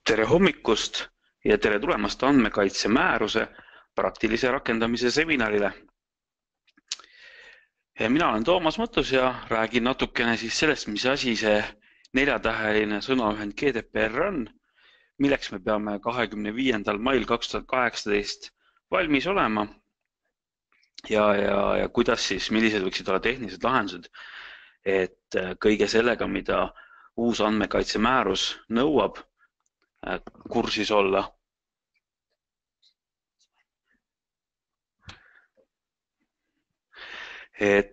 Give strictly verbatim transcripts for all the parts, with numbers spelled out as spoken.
Tere hommikust ja tere tulemast andmekaitse määruse praktilise rakendamise seminarile. Mina olen Toomas Mõttus ja räägin natukene siis sellest, mis asi see neljatäheline sõnaühend G D P R on, milleks me peame kahekümne viiendal mail kaks tuhat kaheksateist valmis olema ja, ja, ja kuidas siis, millised võiksid olla tehnilised lahendused, et kõige sellega, mida uus andmekaitse määrus nõuab, kursis olla. Et,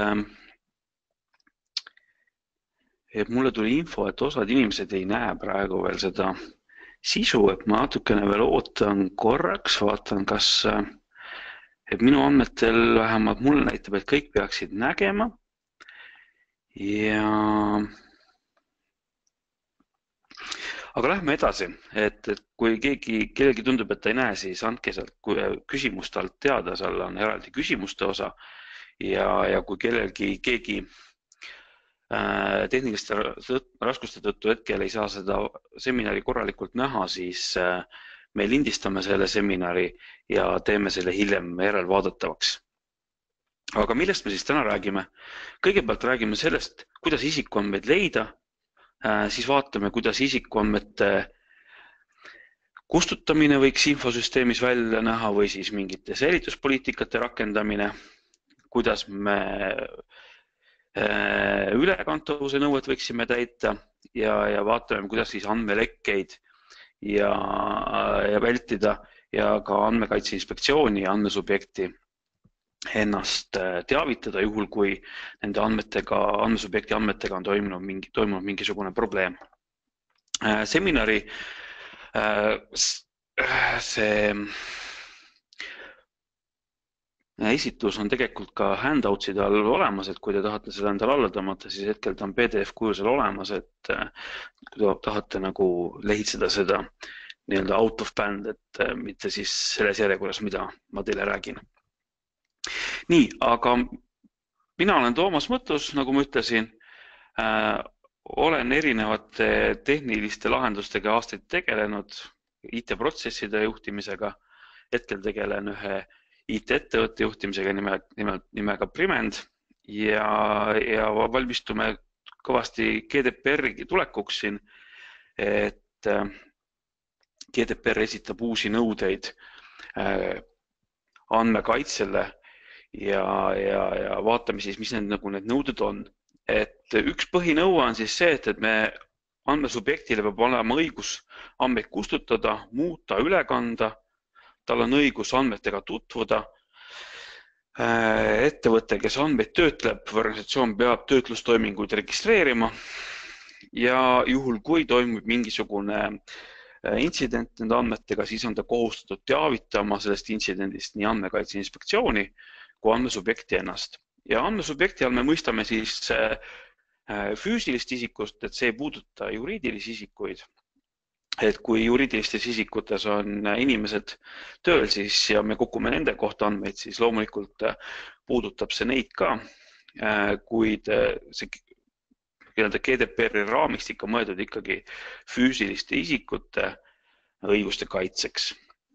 et mulle tuli info, et osad inimesed ei näe praegu veel seda sisu, et ma natukene veel ootan korraks, vaatan, kas et minu andmetel vähemalt mulle näitab, et kõik peaksid nägema ja aga lähme edasi, et, et kui keegi, kellelgi tundub, et ta ei näe, siis andke sealt küsimust alt teada, seal on eraldi küsimuste osa ja, ja kui kellelgi keegi äh, tehniliste raskuste tõttu hetkel ei saa seda seminari korralikult näha, siis äh, me lindistame selle seminari ja teeme selle hiljem järelvaadatavaks. Aga millest me siis täna räägime? Kõigepealt räägime sellest, kuidas isikuandmeid leida, siis vaatame, kuidas isikuandmete kustutamine võiks infosüsteemis välja näha või siis mingite säilituspoliitikate rakendamine, kuidas me ülekantavuse nõuet võiksime täita ja, ja vaatame, kuidas siis andmelekkeid ja, ja vältida ja ka andmekaitse inspektsiooni ja andmesubjekti ennast teavitada juhul, kui nende andmetega, andmesubjekti andmetega on toimunud, mingi, toimunud mingisugune probleem. Seminari see esitus on tegelikult ka handoutside all olemas, et kui te tahate seda endale alla tõmmata, siis hetkel ta on P D F kujul seal olemas, et kui te tahate nagu lehitseda seda nii-öelda out of band, et mitte siis selles järjekorras, mida ma teile räägin. Nii, aga mina olen Toomas Mõttus, nagu ma ütlesin, äh, olen erinevate tehniliste lahendustega aastaid tegelenud, I T-protsesside juhtimisega, hetkel tegelen ühe I T-ettevõtte juhtimisega nime, nime, nimega Primend ja, ja valmistume kõvasti G D P R-i tulekuks siin, et äh, G D P R esitab uusi nõudeid äh, andmekaitsele ja, ja, ja vaatame siis, mis need, nagu need nõuded on. Et üks põhinõue on siis see, et, et me andmesubjektile peab olema õigus andmeid kustutada, muuta, üle kanda, tal on õigus andmetega tutvuda. Ettevõte, kes andmeid töötleb, organisatsioon peab töötlustoiminguid registreerima ja juhul, kui toimub mingisugune intsident nende andmetega, siis on ta kohustatud teavitama sellest intsidendist nii andmekaitse inspektsiooni kui andmesubjekti ennast. Ja andmesubjekti all me mõistame siis füüsilist isikust, et see ei puuduta juriidilisi isikuid. Et kui juriidilistes isikutes on inimesed tööl, siis ja me kogume nende kohta andmeid, siis loomulikult puudutab see neid ka, kuid see G D P R-i raamistik on mõeldud ikkagi füüsiliste isikute õiguste kaitseks.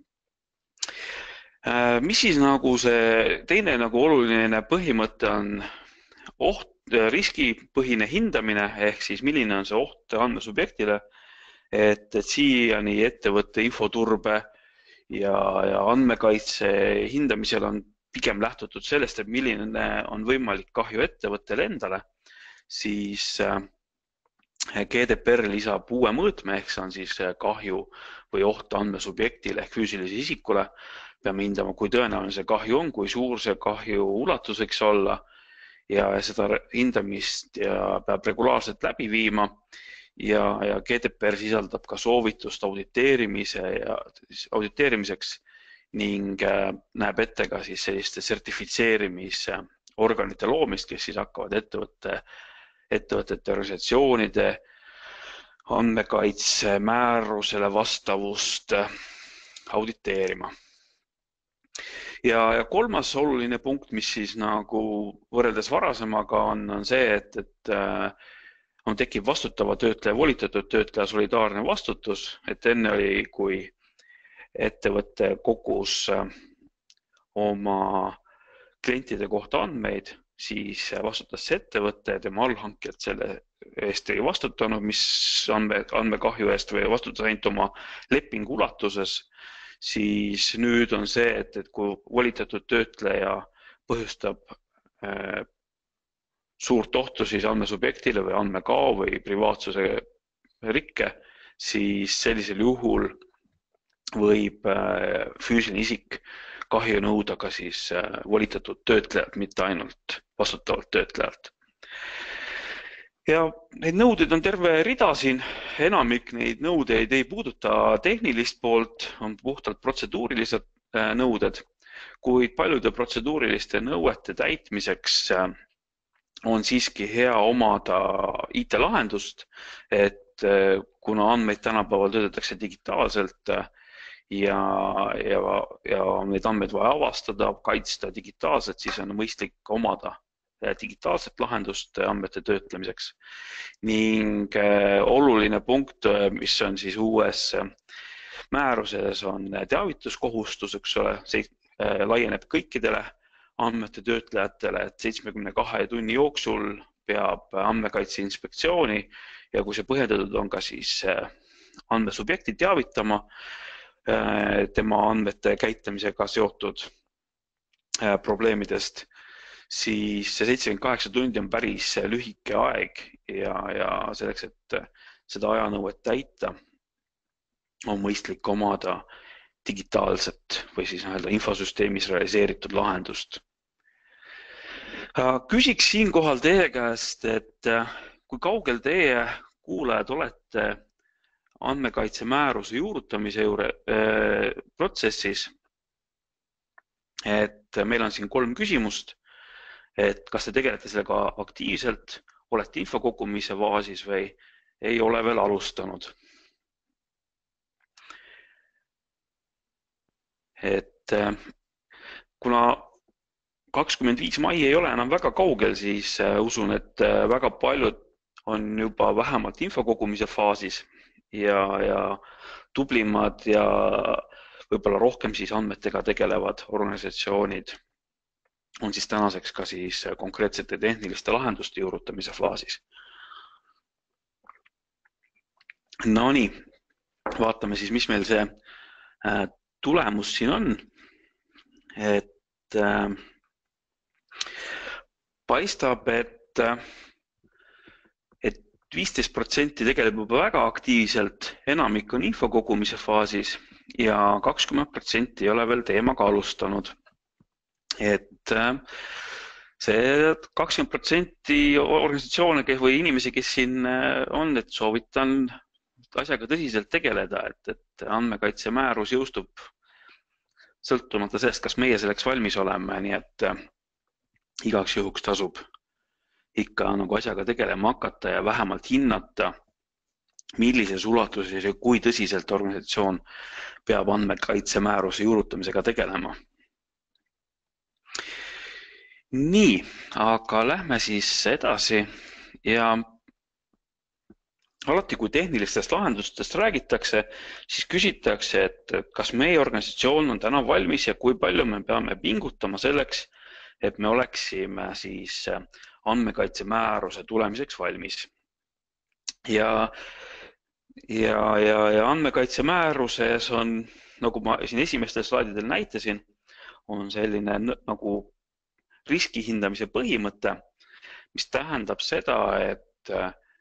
Mis siis nagu see teine nagu oluline põhimõte on oht, riskipõhine hindamine, ehk siis milline on see oht andmesubjektile, et, et siiani ettevõtte infoturbe ja, ja andmekaitse hindamisel on pigem lähtutud sellest, et milline on võimalik kahju ettevõttele endale, siis G D P R lisab uue mõõtme, ehk see on siis kahju või oht andmesubjektile ehk füüsilise isikule. Peame hindama, kui tõenäoline see kahju on, kui suur see kahju ulatus võiks olla ja seda hindamist ja peab regulaarselt läbi viima ja, ja G D P R sisaldab ka soovitust auditeerimise ja auditeerimiseks ning näeb ette ka siis selliste sertifitseerimisorganite loomist, kes siis hakkavad ettevõtte, ettevõtete organisatsioonide andmekaitse määrusele vastavust auditeerima. Ja, ja kolmas oluline punkt, mis siis nagu võrreldes varasemaga on, on see, et, et on tekib vastutava töötleja, volitatud töötleja solidaarne vastutus, et enne oli, kui ettevõte kogus oma klientide kohta andmeid, siis vastutas see ettevõte ja tema allhankijad selle eest ei vastutanud, mis andme, andmekahju eest või vastutas ainult oma lepingu ulatuses, siis nüüd on see, et, et kui volitatud töötleja põhjustab äh, suurt ohtu siis andmesubjektile või andmekao või privaatsuse rikke, siis sellisel juhul võib äh, füüsiline isik kahju nõuda ka siis äh, volitatud töötlejalt, mitte ainult vastutavalt töötlejalt. Ja neid nõudeid on terve rida siin, enamik neid nõudeid ei puuduta tehnilist poolt, on puhtalt protseduurilised äh, nõuded, kuid paljude protseduuriliste nõuete täitmiseks äh, on siiski hea omada I T-lahendust, et kuna andmeid tänapäeval töötatakse digitaalselt ja, ja, ja neid andmeid vaja avastada, kaitsta digitaalselt, siis on mõistlik omada digitaalset lahendust andmete töötlemiseks. Ning oluline punkt, mis on siis uues määruses, on teavituskohustus, eks ole, see laieneb kõikidele andmete töötlejatele, et seitsmekümne kahe tunni jooksul peab andmekaitse inspektsiooni ja kui see põhjendatud on ka siis andmesubjekti teavitama tema andmete käitlemisega seotud probleemidest, siis see seitsekümmend kaheksa tundi on päris lühike aeg ja, ja selleks, et seda ajanõuet täita, on mõistlik omada digitaalset või siis nii-öelda infosüsteemis realiseeritud lahendust. Küsiks siinkohal teie käest, et kui kaugel teie kuulajad olete andmekaitse määruse juurutamise juure, äh, protsessis, et meil on siin kolm küsimust, et kas te tegelete sellega aktiivselt, olete info kogumise faasis või ei ole veel alustanud. Et kuna kakskümmend viis mai ei ole enam väga kaugel, siis usun, et väga paljud on juba vähemalt info kogumise faasis ja, ja tublimad ja võib-olla rohkem siis andmetega tegelevad organisatsioonid on siis tänaseks ka siis konkreetsete tehniliste lahenduste juurutamise faasis. No nii, vaatame siis, mis meil see tulemus siin on, et äh, paistab, et, et viisteist protsenti tegeleb juba väga aktiivselt, enamik on info kogumise faasis ja kakskümmend protsenti ei ole veel teemaga alustanud. Et äh, see kakskümmend protsenti organisatsioone või inimesi, kes siin on, et soovitan asjaga tõsiselt tegeleda, et, et andmekaitse määrus jõustub sõltumata sellest, kas meie selleks valmis oleme, nii et äh, igaks juhuks tasub ikka nagu asjaga tegelema hakata ja vähemalt hinnata, millises ulatuses ja kui tõsiselt organisatsioon peab andmekaitse määruse juurutamisega tegelema. Nii, aga lähme siis edasi ja alati, kui tehnilistest lahendustest räägitakse, siis küsitakse, et kas meie organisatsioon on täna valmis ja kui palju me peame pingutama selleks, et me oleksime siis andmekaitse määruse tulemiseks valmis. Ja, ja, ja, ja andmekaitse määruses on, nagu ma siin esimestel slaididel näitasin, on selline nagu riski hindamise põhimõte, mis tähendab seda, et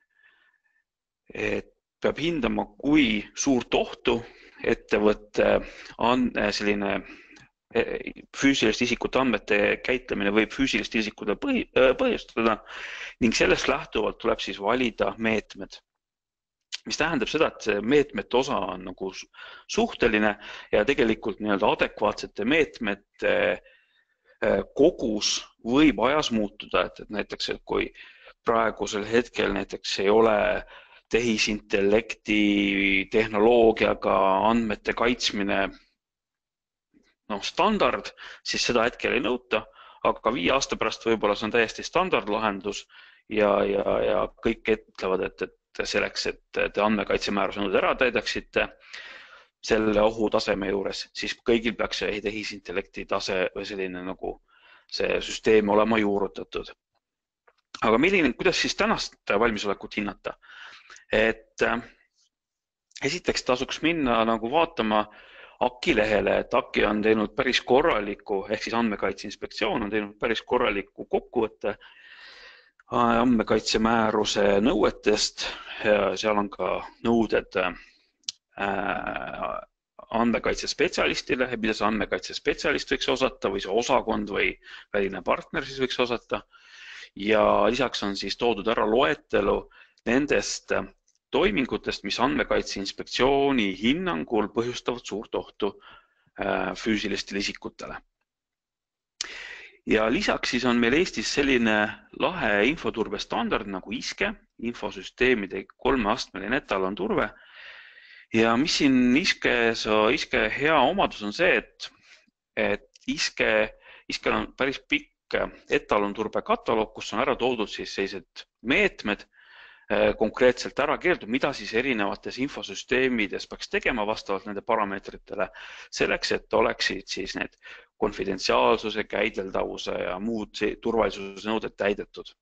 et peab hindama, kui suurt ohtu ettevõtte on selline füüsiliste isikute andmete käitlemine võib füüsiliste isikute põhjustada ning sellest lähtuvalt tuleb siis valida meetmed. Mis tähendab seda, et see meetmete osa on nagu suhteline ja tegelikult nii-öelda adekvaatsete meetmete kogus võib ajas muutuda, et, et näiteks, et kui praegusel hetkel näiteks ei ole tehisintellekti tehnoloogiaga andmete kaitsmine no, standard, siis seda hetkel ei nõuta, aga viie aasta pärast võib-olla see on täiesti standardlahendus ja, ja, ja kõik ütlevad, et, et selleks, et te andmekaitsemääruse nõuded ära täidaksite selle ohutaseme juures, siis kõigil peaks see tehisintellekti tase või selline nagu see süsteem olema juurutatud. Aga milline, kuidas siis tänast valmisolekut hinnata? Et esiteks tasuks minna nagu vaatama A K I lehele, et A K I on teinud päris korraliku, ehk siis Andmekaitse Inspektsioon on teinud päris korraliku kokkuvõtte andmekaitsemääruse nõuetest. Seal on ka nõuded andmekaitsespetsialistile, mida see andmekaitsespetsialist võiks osata või see osakond või väline partner siis võiks osata. Ja lisaks on siis toodud ära loetelu nendest toimingutest, mis Andmekaitse Inspektsiooni hinnangul põhjustavad suurt ohtu füüsilistele isikutele. Ja lisaks siis on meil Eestis selline lahe infoturbestandard nagu I S K E, infosüsteemide kolmeastmeline etalonturve. Ja mis siin I S K E-s, I S K E hea omadus on see, et, et I S K E, I S K E on päris pikk etalonturbe kataloog, kus on ära toodud siis sellised meetmed, konkreetselt ära keeldud, mida siis erinevates infosüsteemides peaks tegema vastavalt nende parameetritele, selleks, et oleksid siis need konfidentsiaalsuse, käideldavuse ja muud turvalisuse nõuded täidetud.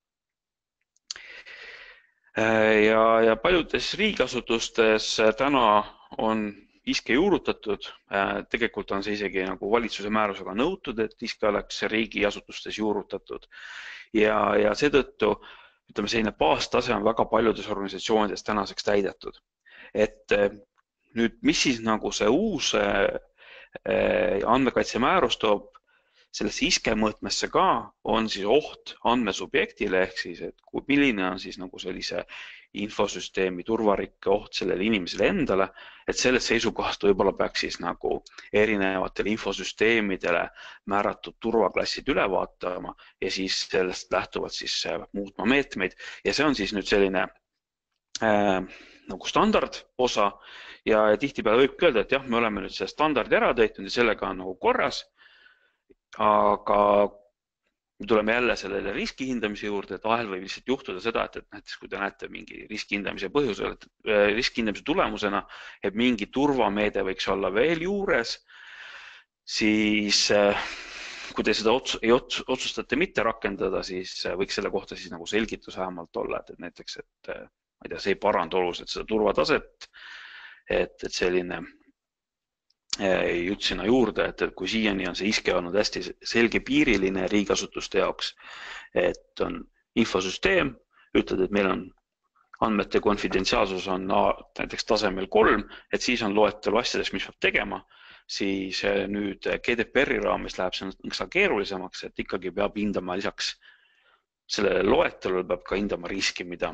Ja, ja paljudes riigiasutustes täna on I S K E juurutatud, tegelikult on see isegi nagu valitsuse määrusega nõutud, et I S K E oleks riigiasutustes juurutatud ja, ja seetõttu ütleme, selline baastase on väga paljudes organisatsioonides tänaseks täidetud. Et nüüd, mis siis nagu see uus andmekaitsemäärus toob sellesse I S K E mõõtmesse ka, on siis oht andmesubjektile, ehk siis, et kui, milline on siis nagu sellise infosüsteemi turvarikke oht sellele inimesele endale, et sellest seisukohast võib-olla peaks siis nagu erinevatele infosüsteemidele määratud turvaklassid üle vaatama ja siis sellest lähtuvalt siis muutma meetmeid. Ja see on siis nüüd selline äh, nagu standard osa ja tihtipeale võib öelda, et jah, me oleme nüüd selle standardi ära täitnud ja sellega on nagu korras, aga me tuleme jälle sellele riskihindamise juurde, et vahel võib lihtsalt juhtuda seda, et, et näiteks kui te näete mingi riskihindamise põhjusel, et riskihindamise tulemusena, et mingi turvameede võiks olla veel juures, siis kui te seda ots, ei ots, otsustate mitte rakendada, siis võiks selle kohta siis nagu selgitus vähemalt olla, et, et näiteks, et ma ei tea, see ei paranda oluliselt seda turvataset, et, et selline jutt sinna juurde, et kui siiani on see I S K E olnud hästi selge piiriline riigiasutuste jaoks, et on infosüsteem, ütled, et meil on andmete konfidentsiaalsus on näiteks tasemel kolm, et siis on loetelu asjadest, mis peab tegema, siis nüüd G D P R-i raames läheb see nõksa keerulisemaks, et ikkagi peab hindama lisaks sellele loetelule peab ka hindama riski, mida,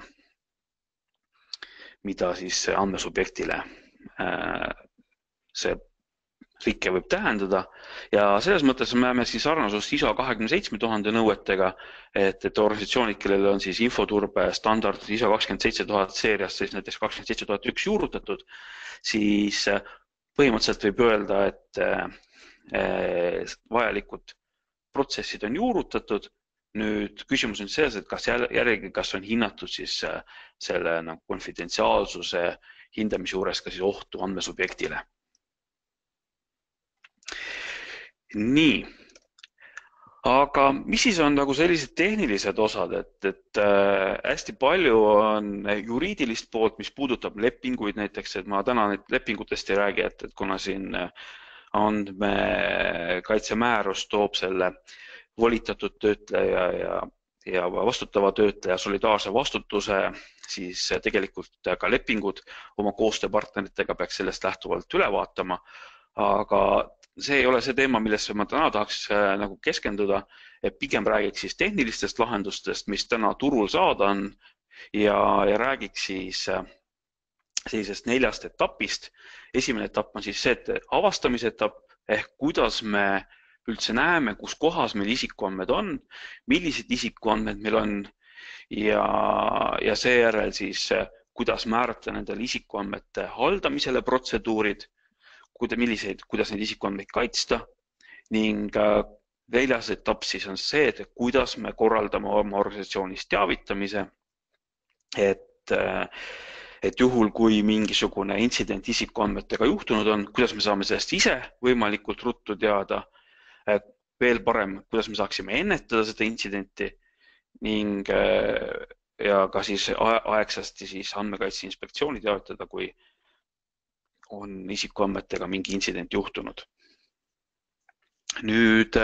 mida siis andmesubjektile see rikke võib tähendada ja selles mõttes me näeme siis sarnasust I S O kakskümmend seitse tuhande nõuetega, et, et organisatsioonid, kellel on siis infoturbe standard I S O kakskümmend seitse tuhat seeriast, siis näiteks kakskümmend seitse tuhat üks juurutatud, siis põhimõtteliselt võib öelda, et vajalikud protsessid on juurutatud. Nüüd küsimus on selles, et kas järgi, kas on hinnatud siis selle nagu konfidentsiaalsuse hindamise juures ka siis ohtu andmesubjektile. Nii, aga mis siis on nagu sellised tehnilised osad, et, et äh, hästi palju on juriidilist poolt, mis puudutab lepinguid näiteks, et ma täna neid lepingutest ei räägi, et, et kuna siin andmekaitsemäärus toob selle volitatud töötleja ja, ja vastutava töötleja solidaarse vastutuse, siis tegelikult ka lepingud oma koostööpartneritega peaks sellest lähtuvalt üle vaatama, aga see ei ole see teema, millesse ma täna tahaks nagu keskenduda, et pigem räägiks siis tehnilistest lahendustest, mis täna turul saada on ja, ja räägiks siis sellisest neljast etapist. Esimene etapp on siis see, et avastamise etapp ehk kuidas me üldse näeme, kus kohas meil isikuandmed on, millised isikuandmed meil on ja, ja seejärel siis kuidas määrata nendele isikuandmete haldamisele protseduurid, milliseid, kuidas neid isikuandmeid kaitsta ning Neljas etapp siis on see, et kuidas me korraldame oma organisatsioonis teavitamise, et, et juhul, kui mingisugune intsident isikuandmetega juhtunud on, kuidas me saame sellest ise võimalikult ruttu teada, veel parem, kuidas me saaksime ennetada seda intsidenti ning ja ka siis aegsasti siis andmekaitse inspektsiooni teavitada, kui on isikuandmetega mingi intsident juhtunud. Nüüd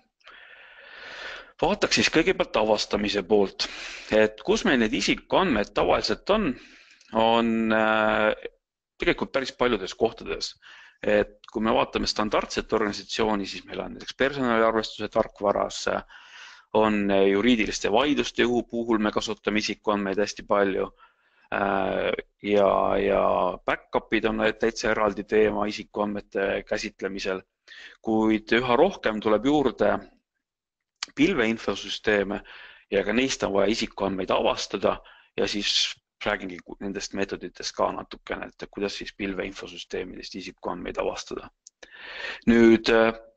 vaataks siis kõigepealt avastamise poolt, et kus meil need isikuandmed tavaliselt on, on tegelikult päris paljudes kohtades. Et kui me vaatame standardset organisatsiooni, siis meil on näiteks personaliarvestuse tarkvaras, on juriidiliste vaidluste puhul me kasutame isikuandmeid hästi palju ja, ja back-up'id on täitsa eraldi teema isikuandmete käsitlemisel, kuid üha rohkem tuleb juurde pilveinfosüsteeme ja ka neist on vaja isikuandmeid avastada ja siis räägingi nendest meetoditest ka natukene, et kuidas siis pilveinfosüsteemidest isikuandmeid avastada. Nüüd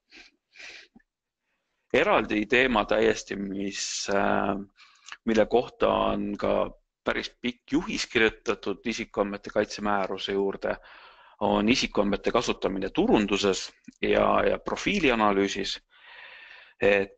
eraldi teema täiesti, mis, mille kohta on ka päris pikk juhis kirjutatud isikuandmete kaitsemääruse juurde, on isikuandmete kasutamine turunduses ja, ja profiilianalüüsis, et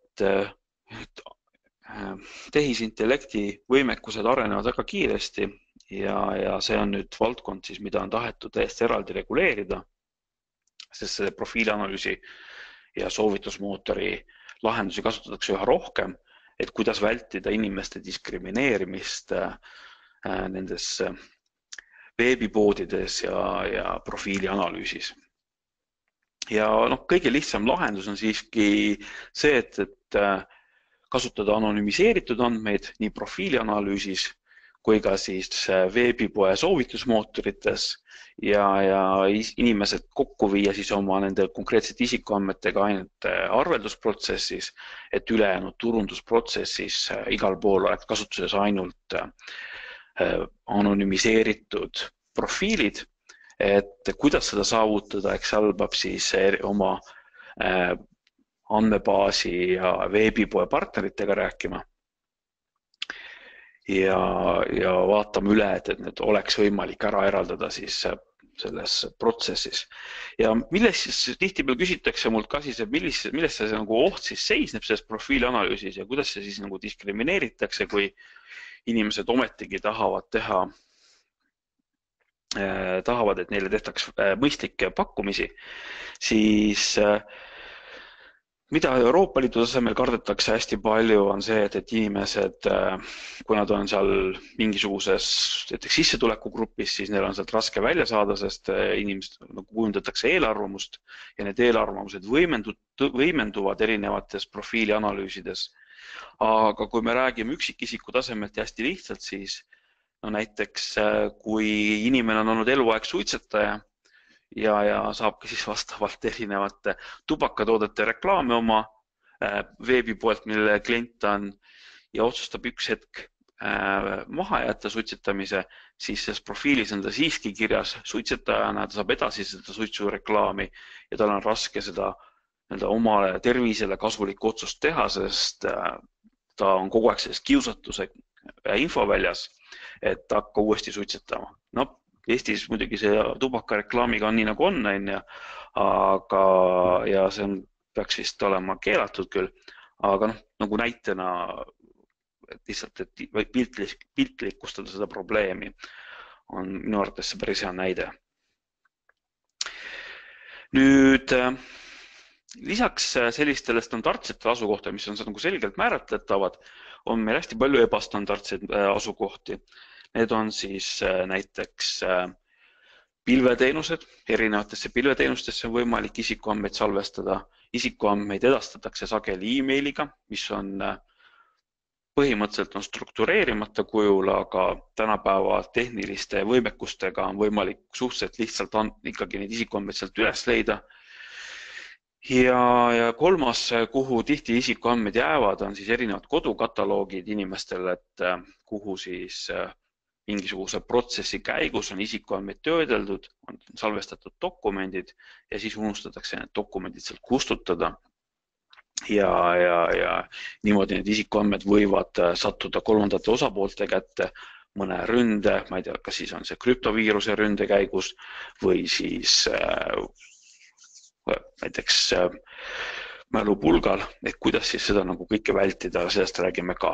tehisintellekti võimekused arenevad väga kiiresti ja, ja see on nüüd valdkond, siis, mida on tahetud täiesti eraldi reguleerida, sest selle profiilianalüüsi ja soovitusmootori lahendusi kasutatakse üha rohkem, et kuidas vältida inimeste diskrimineerimist nendes veebipoodides ja, ja profiilianalüüsis. Ja noh, kõige lihtsam lahendus on siiski see, et, et kasutada anonüümiseeritud andmeid nii profiilianalüüsis kui ka siis veebipoe soovitusmootorites ja, ja inimesed kokku viia siis oma nende konkreetsete isikuandmetega ainult arveldusprotsessis, et ülejäänud turundusprotsessis igal pool oleks kasutuses ainult anonüümiseeritud profiilid. Et kuidas seda saavutada, eks albab siis oma andmebaasi ja veebipoe partneritega rääkima ja, ja vaatame üle, et, et need oleks võimalik ära eraldada siis selles protsessis. Ja milles siis tihtipeale küsitakse mult ka siis, et milles, milles see nagu oht siis seisneb selles profiilianalüüsis ja kuidas see siis nagu diskrimineeritakse, kui inimesed ometigi tahavad teha tahavad, et neile tehtaks mõistlikke pakkumisi, siis mida Euroopa Liidu tasemel kardetakse hästi palju on see, et, et inimesed, kui nad on seal mingisuguses näiteks sissetulekugrupis, siis neil on sealt raske välja saada, sest inimesed nagu kujundatakse eelarvamust ja need eelarvamused võimenduvad erinevates profiilianalüüsides. Aga kui me räägime üksikisiku tasemelt ja hästi lihtsalt, siis no näiteks kui inimene on olnud eluaeg suitsetaja ja, ja saab ka siis vastavalt erinevate tubakatoodete reklaame oma veebipoelt, mille klient on ja otsustab üks hetk maha jätta suitsetamise, siis selles profiilis on ta siiski kirjas suitsetajana, ta saab edasi seda suitsureklaami ja tal on raske seda omale tervisele kasulikku otsust teha, sest ta on kogu aeg selles kiusatuse infoväljas, et hakka uuesti suitsetama. No, Eestis muidugi see tubakareklaamiga on nii nagu on, aga ja see on, peaks vist olema keelatud küll, aga noh, nagu näitena, et lihtsalt, et piltlik, piltlikustada seda probleemi, on minu arvates see päris hea näide. Nüüd, lisaks sellistele standardsetele asukohtadele, mis on nagu selgelt määratletavad, on meil hästi palju ebastandardseid asukohti. Need on siis näiteks pilveteenused, erinevatesse pilveteenustesse on võimalik isikuandmeid salvestada, isikuandmeid edastatakse sageli e-mailiga, mis on põhimõtteliselt on struktureerimata kujul, aga tänapäeva tehniliste võimekustega on võimalik suhteliselt lihtsalt ikkagi neid isikuandmeid sealt üles leida. Ja, ja kolmas, kuhu tihti isikuandmeid jäävad, on siis erinevad kodukataloogid inimestele, et kuhu siis mingisuguse protsessi käigus on isikuandmeid töödeldud, on salvestatud dokumendid ja siis unustatakse need dokumendid sealt kustutada. ja, ja, ja niimoodi need isikuandmed võivad sattuda kolmandate osapoolte kätte mõne ründe, ma ei tea, kas siis on see krüptoviiruse ründe käigus või siis äh, näiteks äh, mälupulgal, et kuidas siis seda nagu kõike vältida, sellest räägime ka.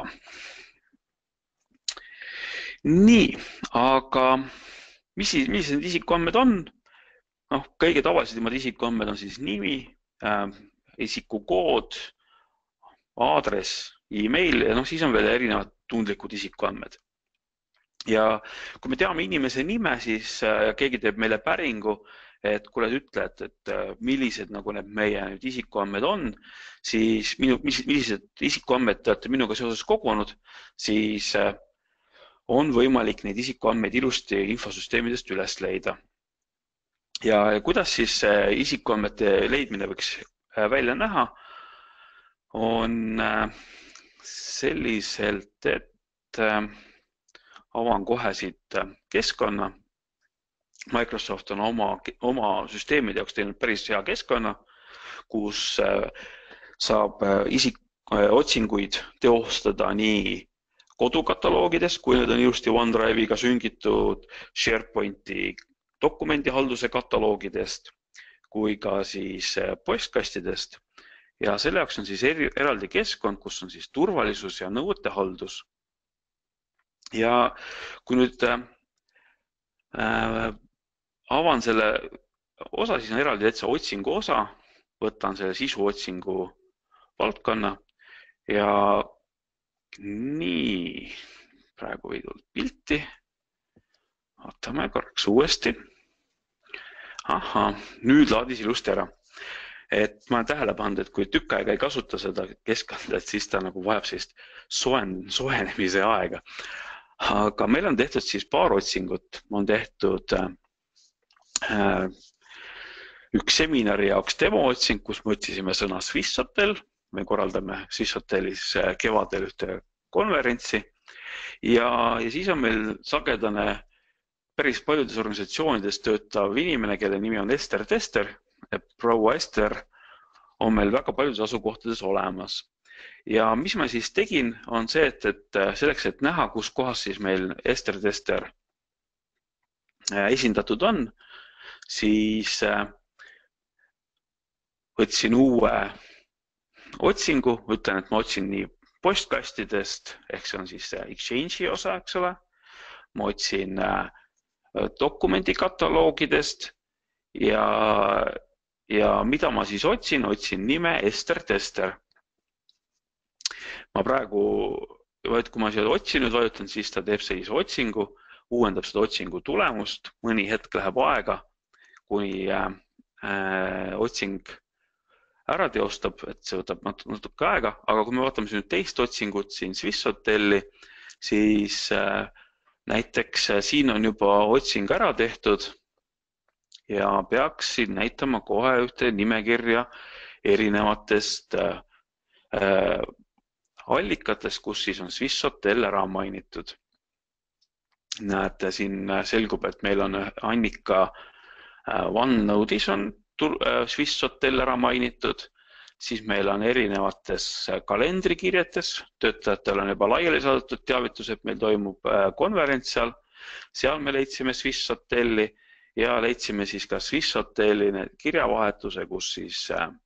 Nii, aga mis siis, millised need isikuandmed on? noh, kõige tavalisemad isikuandmed on siis nimi, äh, isikukood, aadress, email ja noh, siis on veel erinevad tundlikud isikuandmed. Ja kui me teame inimese nime, siis äh, keegi teeb meile päringu, et kuule ütle, et, et millised nagu need meie nüüd isikuandmed on, siis minu, millised isikuandmed te olete minuga seoses kogunud, siis äh, on võimalik neid isikuandmeid ilusti infosüsteemidest üles leida. Ja kuidas siis isikuandmete leidmine võiks välja näha, on selliselt, et avan kohe siit keskkonna. Microsoft on oma, oma süsteemide jaoks teinud päris hea keskkonna, kus saab isik, otsinguid teostada nii kodukataloogidest, kui need on ilusti OneDrive'iga süngitud, SharePointi dokumendihalduse kataloogidest, kui ka siis postkastidest. Ja selle jaoks on siis eraldi keskkond, kus on siis turvalisus ja nõuetehaldus. Ja kui nüüd äh, avan selle osa, siis on eraldi täitsa otsingu osa, võtan selle sisuotsingu valdkonna ja nii, praegu ei tulnud pilti. Vaatame korraks uuesti. Aha, nüüd laadis ilusti ära. Et ma olen tähele pannud, et kui tükk aega ei kasuta seda keskkonda, siis ta nagu vajab sellist soen, soenemise aega. Aga meil on tehtud siis paar otsingut. On tehtud äh, üks seminari jaoks demootsing, kus me otsisime sõna Swisshotel. Me korraldame Swisshotelis kevadel ühte konverentsi. Ja, ja siis on meil sagedane päris paljudes organisatsioonides töötav inimene, kelle nimi on Ester Tester. Proua Ester on meil väga paljudes asukohtades olemas. Ja mis ma siis tegin, on see, et, et selleks, et näha, kus kohas siis meil Ester Tester esindatud on, siis võtsin uue otsingu, ütlen, et ma otsin nii postkastidest, ehk see on siis Exchange'i osa, eks ole. Ma otsin dokumendikataloogidest ja, ja mida ma siis otsin, otsin nime Ester Tester. Ma praegu, kui ma seda otsin, vajutan, siis ta teeb sellise otsingu, uuendab seda otsingu tulemust, mõni hetk läheb aega, kuni äh, otsing ära teostab, et see võtab natuke aega, aga kui me vaatame nüüd teist otsingut siin Swisshotelli, siis äh, näiteks siin on juba otsing ära tehtud ja peaks siin näitama kohe ühte nimekirja erinevatest äh, allikatest, kus siis on Swisshotel ära mainitud. Näete, siin selgub, et meil on Annika äh, OneNode'is on Swisshotel ära mainitud, siis meil on erinevates kalendrikirjetes, töötajatel on juba laiali saadetud teavitus, et meil toimub konverents seal, seal me leidsime Swisshotelli ja leidsime siis ka Swisshotelli kirjavahetuse, kus siis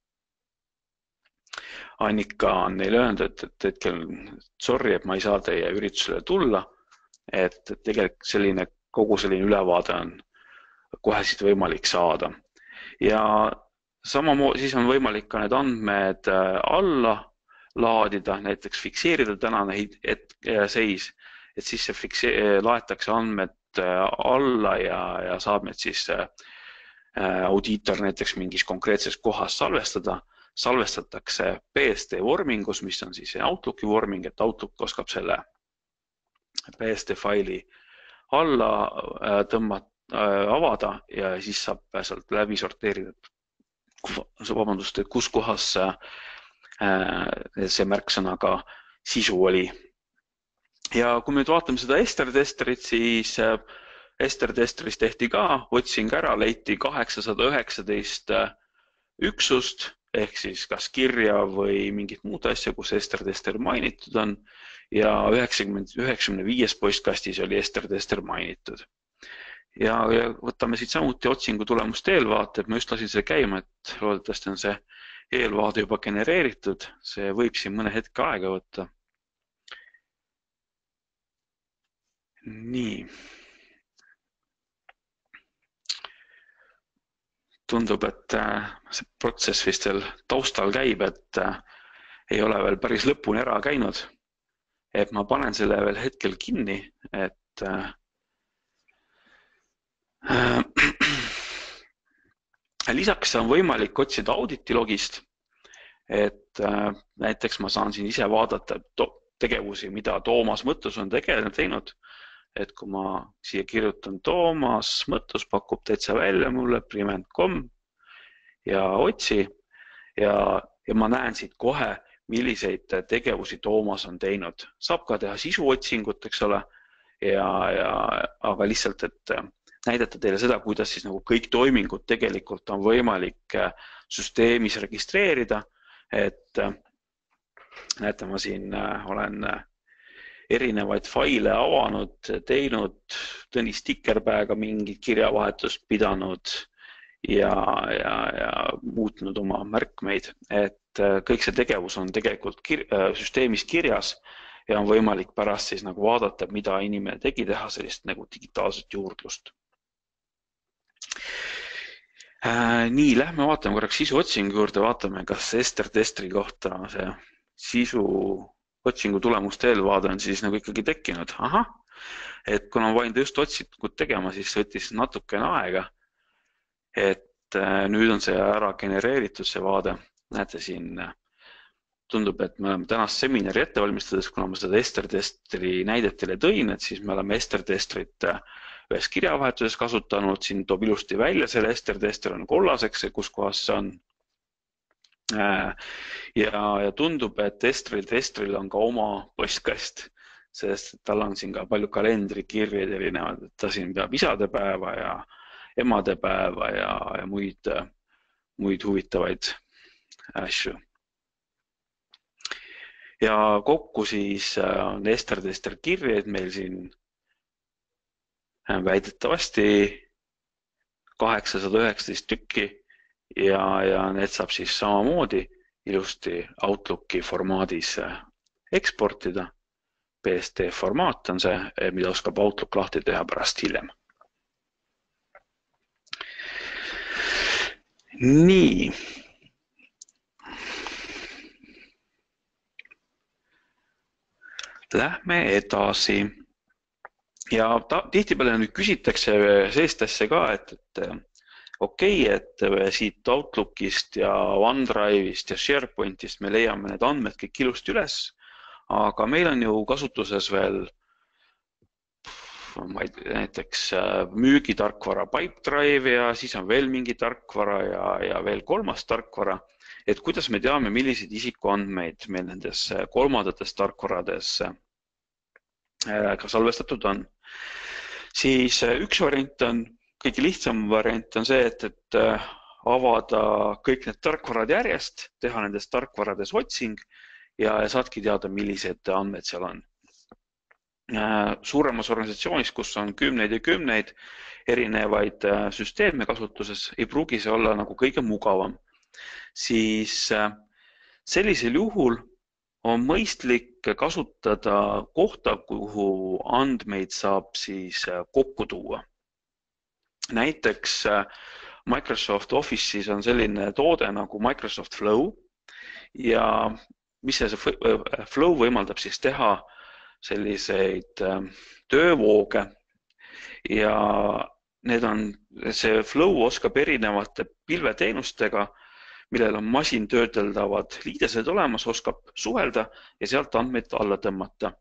Annika on neile öelnud, et, et hetkel sorry, et ma ei saa teie üritusele tulla, et tegelikult selline, kogu selline ülevaade on kohe siit võimalik saada. Ja samamoodi siis on võimalik ka need andmed alla laadida, näiteks fikseerida tänane et, seis, et siis see fikse, laetakse andmed alla ja, ja saab need siis audiitor näiteks mingis konkreetses kohas salvestada. Salvestatakse P S D vormingus, mis on siis Outlooki vorming, et Outlook oskab selle P S D faili alla tõmmata, avada ja siis saab sealt läbi sorteerida, vabandust, et kus kohas see märksõnaga sisu oli. Ja kui me nüüd vaatame seda Ester Testerit, siis Ester Testeris tehti ka otsing ära, leiti kaheksasada üheksateist üksust ehk siis kas kirja või mingit muud asja, kus Ester Tester mainitud on ja üheksakümne viies postkastis oli Ester Tester mainitud. Ja, ja võtame siit samuti otsingu tulemuste eelvaate, et ma just lasin selle käima, et loodetavasti on see eelvaade juba genereeritud, see võib siin mõne hetke aega võtta. Nii. Tundub, et see protsess vist veel taustal käib, et ei ole veel päris lõpuni ära käinud. Et ma panen selle veel hetkel kinni, et lisaks on võimalik otsida auditilogist, et näiteks ma saan siin ise vaadata tegevusi, mida Toomas Mõttus on teinud. Et kui ma siia kirjutan Toomas Mõttus pakub täitsa välja mulle priment punkt com ja otsi ja, ja ma näen siit kohe, milliseid tegevusi Toomas on teinud. Saab ka teha sisuotsingut, eks ole, ja, ja, aga lihtsalt, et näidata teile seda, kuidas siis nagu kõik toimingud tegelikult on võimalik süsteemis registreerida. Et näete, ma siin olen erinevaid faile avanud, teinud Tõnis Tikerpäega mingit kirjavahetust pidanud ja, ja, ja muutnud oma märkmeid. Et kõik see tegevus on tegelikult kir süsteemis kirjas ja on võimalik pärast siis nagu vaadata, mida inimene tegi, teha sellist nagu digitaalset juurdlust. Nii, lähme vaatame korraks sisuotsingu juurde, vaatame, kas Ester Testeri kohta see sisu otsingu tulemuste eelvaade on siis nagu ikkagi tekkinud. Aha, et kuna ma vain just otsingut tegema, siis võttis natukene aega, et nüüd on see ära genereeritud see vaade. Näete siin, tundub, et me oleme tänast seminari ette valmistades, kuna ma seda Ester Testeri näidetele tõin, et siis me oleme Ester Testerit ühes kirjavahetuses kasutanud, siin toob ilusti välja selle Ester Tester on kollaseks, kus kohas see on. Ja, ja tundub, et Esteril Testeril on ka oma postkast, sest tal on siin ka palju kalendrikirjad erinevad, et ta siin peab isadepäeva ja emadepäeva ja, ja muid, muid huvitavaid asju. Ja kokku siis on Ester Tester kirjeid meil siin väidetavasti kaheksasada üheksateist tükki ja, ja need saab siis samamoodi ilusti Outlooki formaadis eksportida. P S D formaat on see, mida oskab Outlook lahti teha pärast hiljem. Nii. Lähme edasi. Ja tihtipeale nüüd küsitakse sellist asja ka, et, et okei, okay, et siit Outlookist ja OneDrive'ist ja SharePointist me leiame need andmed kõik ilusti üles, aga meil on ju kasutuses veel ma ei tea, näiteks müügitarkvara Pipedrive ja siis on veel mingi tarkvara ja, ja veel kolmas tarkvara, et kuidas me teame, milliseid isikuandmeid meil nendes kolmandates tarkvarades ka salvestatud on. Siis üks variant on, kõige lihtsam variant on see, et, et avada kõik need tarkvarad järjest, teha nendest tarkvarades otsing ja saadki teada, millised andmed seal on. Suuremas organisatsioonis, kus on kümneid ja kümneid erinevaid süsteeme kasutuses, ei pruugi see olla nagu kõige mugavam. Siis sellisel juhul on mõistlik kasutada kohta, kuhu andmeid saab siis kokku tuua. Näiteks Microsoft Office'is on selline toode nagu Microsoft Flow ja mis see Flow võimaldab siis teha selliseid töövooge ja need on, see Flow oskab erinevate pilveteenustega, millel on masin töödeldavad liidesed olemas, oskab suhelda ja sealt andmeid alla tõmmata.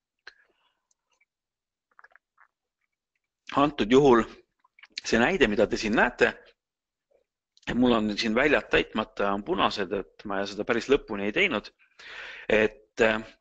Antud juhul see näide, mida te siin näete, mul on siin väljad täitmata ja on punased, et ma seda päris lõpuni ei teinud, et,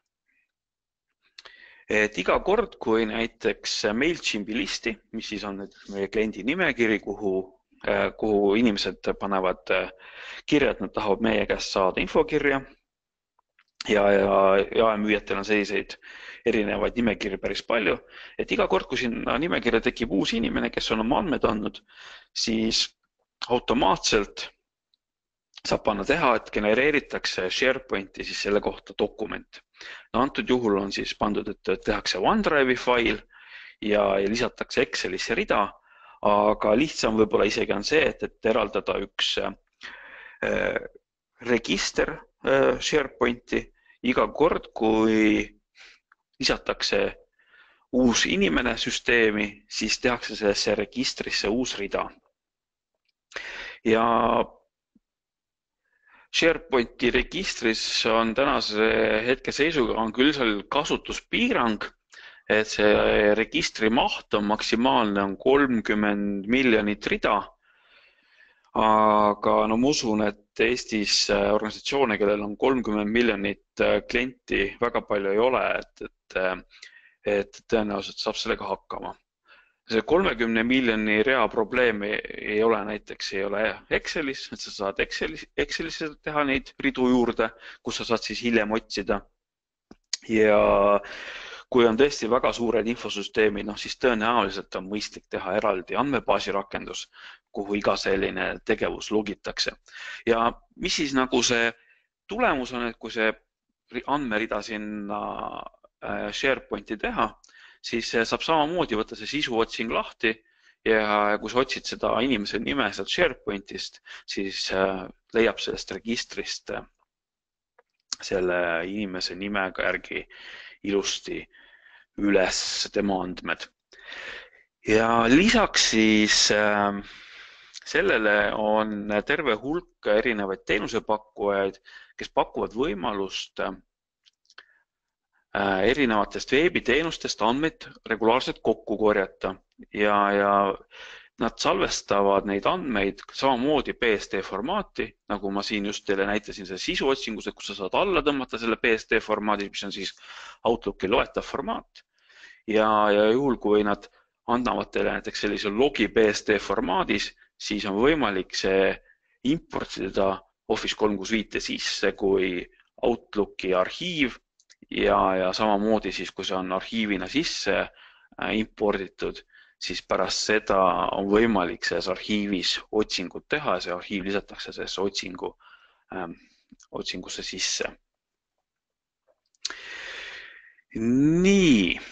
et iga kord, kui näiteks MailChimpi listi, mis siis on meie kliendi nimekiri, kuhu kuhu inimesed panevad kirja, et nad tahavad meie käest saada infokirja ja, ja jaemüüjatel on selliseid erinevaid nimekirju päris palju, et iga kord, kui sinna nimekirja tekib uus inimene, kes on oma andmed andnud, siis automaatselt saab panna teha, et genereeritakse SharePointi siis selle kohta dokument. No antud juhul on siis pandud, et tehakse OneDrive'i fail ja, ja lisatakse Excelisse rida, aga lihtsam võib-olla isegi on see, et, et eraldada üks äh, register äh, SharePointi iga kord, kui lisatakse uus inimene süsteemi, siis tehakse sellesse registrisse uus rida. Ja SharePointi registris on tänase hetke seisuga on küll seal kasutuspiirang, et see registri maht on maksimaalne on kolmkümmend miljonit rida, aga no ma usun, et Eestis organisatsioone, kellel on kolmkümmend miljonit klienti, väga palju ei ole, et, et, et tõenäoliselt saab sellega hakkama. See kolmekümne miljoni rea probleemi ei ole näiteks, ei ole Excelis, et sa saad Excelis, Excelis teha neid ridu juurde, kus sa saad siis hiljem otsida. Ja kui on tõesti väga suured infosüsteemid, noh, siis tõenäoliselt on mõistlik teha eraldi andmebaasi rakendus, kuhu iga selline tegevus logitakse. Ja mis siis nagu see tulemus on, et kui see andmerida sinna SharePointi teha, siis saab samamoodi võtta see sisuotsing lahti ja kui sa otsid seda inimese nime sealt SharePointist, siis leiab sellest registrist selle inimese nimega järgi ilusti üles tema andmed. Ja lisaks siis sellele on terve hulk erinevaid teenusepakkujaid, kes pakuvad võimalust erinevatest veebiteenustest andmeid regulaarselt kokku korjata ja, ja nad salvestavad neid andmeid samamoodi P S D formaati, nagu ma siin just teile näitasin selle sisuotsingus, et kus sa saad alla tõmmata selle P S D formaadi, mis on siis Outlooki loetav formaat. Ja, ja juhul, kui nad annavad teile näiteks sellise logi P S D formaadis, siis on võimalik see importida Office kolm kuuskümmend viis sisse kui Outlooki arhiiv ja, ja samamoodi siis, kui see on arhiivina sisse imporditud, siis pärast seda on võimalik selles arhiivis otsingut teha ja see arhiiv lisatakse sellesse otsingu, ähm, otsingusse sisse. Nii.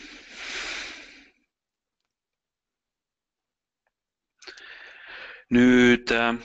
Nüüd äh,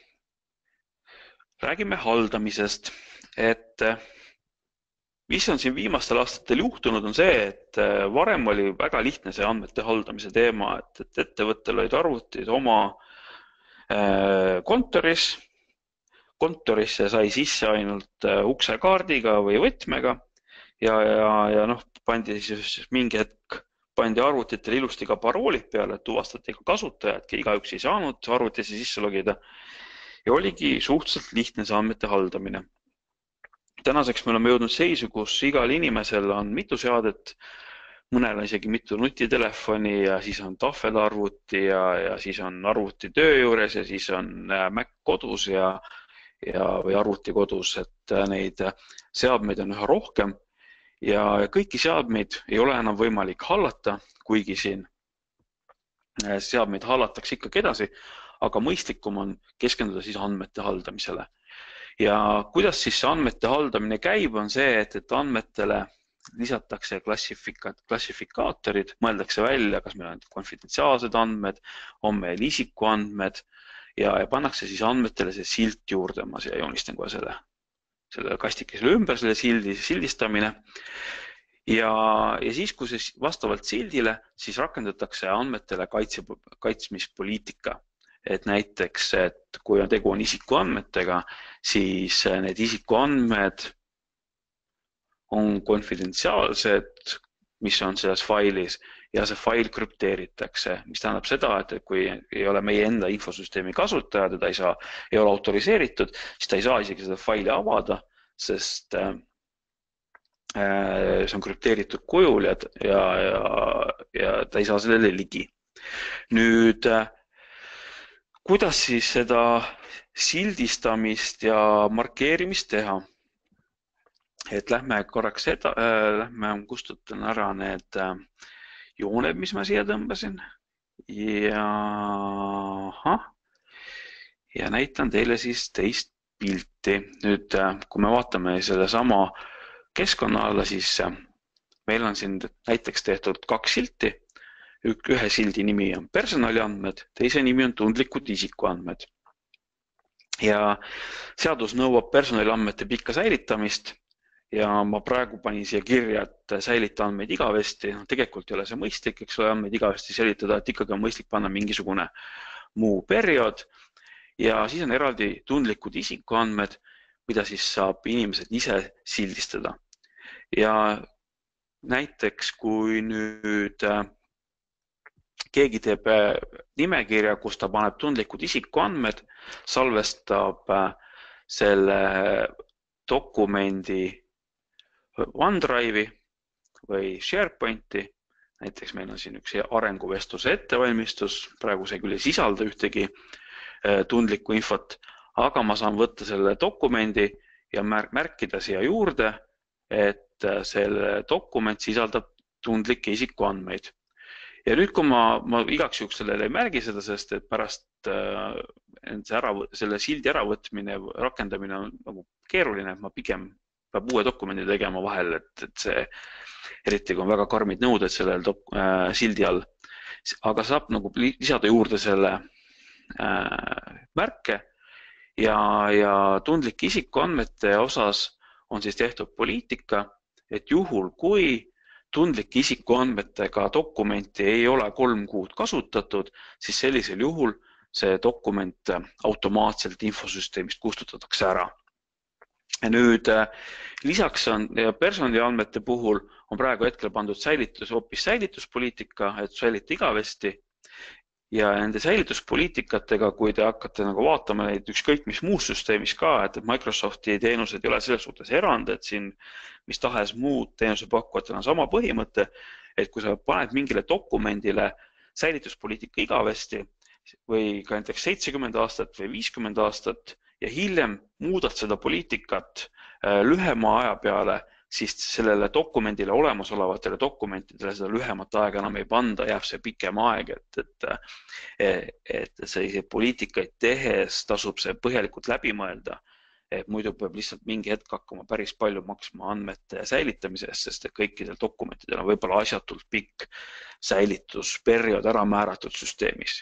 räägime haldamisest, et äh, mis on siin viimastel aastatel juhtunud, on see, et varem oli väga lihtne see andmete haldamise teema, et, et ettevõttel olid arvutid oma kontoris. Kontorisse sai sisse ainult uksekaardiga või võtmega ja, ja, ja noh, pandi siis mingi hetk pandi arvutitele ilusti ka paroolid peale, et tuvastati ka kasutajad, igaüks ei saanud arvutisse sisse logida ja oligi suhteliselt lihtne see andmete haldamine. Tänaseks me oleme jõudnud seisu, kus igal inimesel on mitu seadet, mõnel on isegi mitu nutitelefoni ja siis on tahvelarvuti ja, ja siis on arvuti töö juures ja siis on Mac kodus ja, ja, või arvuti kodus, et neid seadmeid on üha rohkem ja kõiki seadmeid ei ole enam võimalik hallata, kuigi siin seadmeid hallatakse ikkagi edasi, aga mõistlikum on keskenduda siis andmete haldamisele. Ja kuidas siis see andmete haldamine käib, on see, et, et andmetele lisatakse klassifika, klassifikaatorid, mõeldakse välja, kas meil on konfidentsiaalsed andmed, on meil isikuandmed ja, ja pannakse siis andmetele see silt juurde, ma siia joonistan kohe selle, selle kastikesele ümber, selle sildi, sildistamine. Ja, ja siis, kui see vastavalt sildile, siis rakendatakse andmetele kaitse, kaitsmispoliitika. Et näiteks, et kui on tegu on isikuandmetega, siis need isikuandmed on konfidentsiaalsed, mis on selles failis ja see fail krüpteeritakse, mis tähendab seda, et kui ei ole meie enda infosüsteemi kasutaja, teda ei saa, ei ole autoriseeritud, siis ta ei saa isegi seda faili avada, sest äh, see on krüpteeritud kujul ja, ja, ja, ja ta ei saa sellele ligi. Nüüd kuidas siis seda sildistamist ja markeerimist teha? Et lähme korraks eda, äh, lähme kustutan ära need äh, jooned, mis ma siia tõmbasin ja, ja näitan teile siis teist pilti. Nüüd, kui me vaatame selle sama keskkonna alla, siis meil on siin näiteks tehtud kaks silti. Ühe sildi nimi on personaliandmed, teise nimi on tundlikud isikuandmed. Ja seadus nõuab personaliandmete pikka säilitamist ja ma praegu panin siia kirja, et säilita andmeid igavesti. Tegelikult ei ole see mõistlik, eks ole, andmeid igavesti säilitada, et ikkagi on mõistlik panna mingisugune muu periood. Ja siis on eraldi tundlikud isikuandmed, mida siis saab inimesed ise sildistada. Ja näiteks, kui nüüd keegi teeb nimekirja, kus ta paneb tundlikud isikuandmed, salvestab selle dokumendi OneDrive'i või SharePointi. Näiteks meil on siin üks arenguvestluse ettevalmistus, praegu see küll ei sisalda ühtegi tundlikku infot, aga ma saan võtta selle dokumendi ja märkida siia juurde, et selle dokument sisaldab tundlikke isikuandmeid. Ja nüüd, kui ma, ma igaks juhuks sellele ei märgi seda, sest et pärast äh, ära, selle sildi äravõtmine, rakendamine on nagu keeruline, ma pigem peab uue dokumendi tegema vahel, et, et see, eriti kui on väga karmid nõuded sellel äh, sildi all, aga saab nagu lisada juurde selle äh, märke ja, ja tundlike isikuandmete osas on siis tehtud poliitika, et juhul, kui tundlike isikuandmetega dokumenti ei ole kolm kuud kasutatud, siis sellisel juhul see dokument automaatselt infosüsteemist kustutatakse ära. Ja nüüd lisaks on personaliandmete puhul on praegu hetkel pandud säilitus, hoopis säilituspoliitika, et säilita igavesti. Ja nende säilituspoliitikatega, kui te hakkate nagu vaatama neid ükskõik mis muus süsteemis ka, et Microsofti teenused ei ole selles suhtes erand, et siin mis tahes muud teenusepakkujatel on sama põhimõte, et kui sa paned mingile dokumendile säilituspoliitika igavesti või ka näiteks seitsekümmend aastat või viiskümmend aastat ja hiljem muudad seda poliitikat lühema aja peale, siis sellele dokumendile, olemasolevatele dokumentidele seda lühemat aega enam ei panda, jääb see pikem aeg, et, et, et selliseid poliitikaid tehes tasub see põhjalikult läbi mõelda, et muidu peab lihtsalt mingi hetk hakkama päris palju maksma andmete säilitamisest, sest et kõikidel dokumentidel on võib-olla asjatult pikk säilitusperiood ära määratud süsteemis.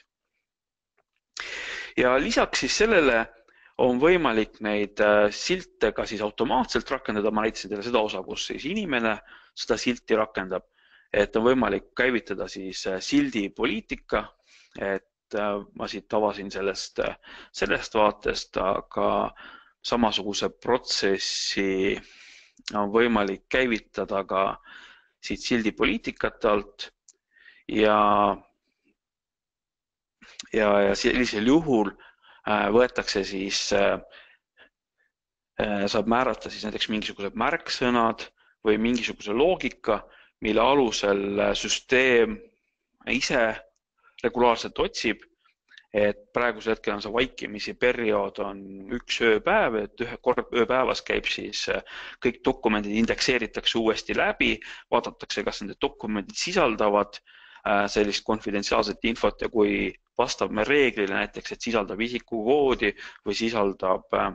Ja lisaks siis sellele on võimalik neid silte ka siis automaatselt rakendada. Ma näitasin teile seda osa, kus siis inimene seda silti rakendab, et on võimalik käivitada siis sildi poliitika, et ma siit avasin sellest, sellest vaatest, aga samasuguse protsessi on võimalik käivitada ka siit sildi poliitikate alt ja, ja, ja sellisel juhul võetakse siis, saab määrata siis näiteks mingisugused märksõnad või mingisuguse loogika, mille alusel süsteem ise regulaarselt otsib, et praegusel hetkel on see vaikimisi periood on üks ööpäev, et ühe kord ööpäevas käib siis kõik dokumendid indekseeritakse uuesti läbi, vaadatakse, kas nende dokumendid sisaldavad sellist konfidentsiaalset infot ja kui vastab me reeglile näiteks, et sisaldab isikukoodi või sisaldab äh,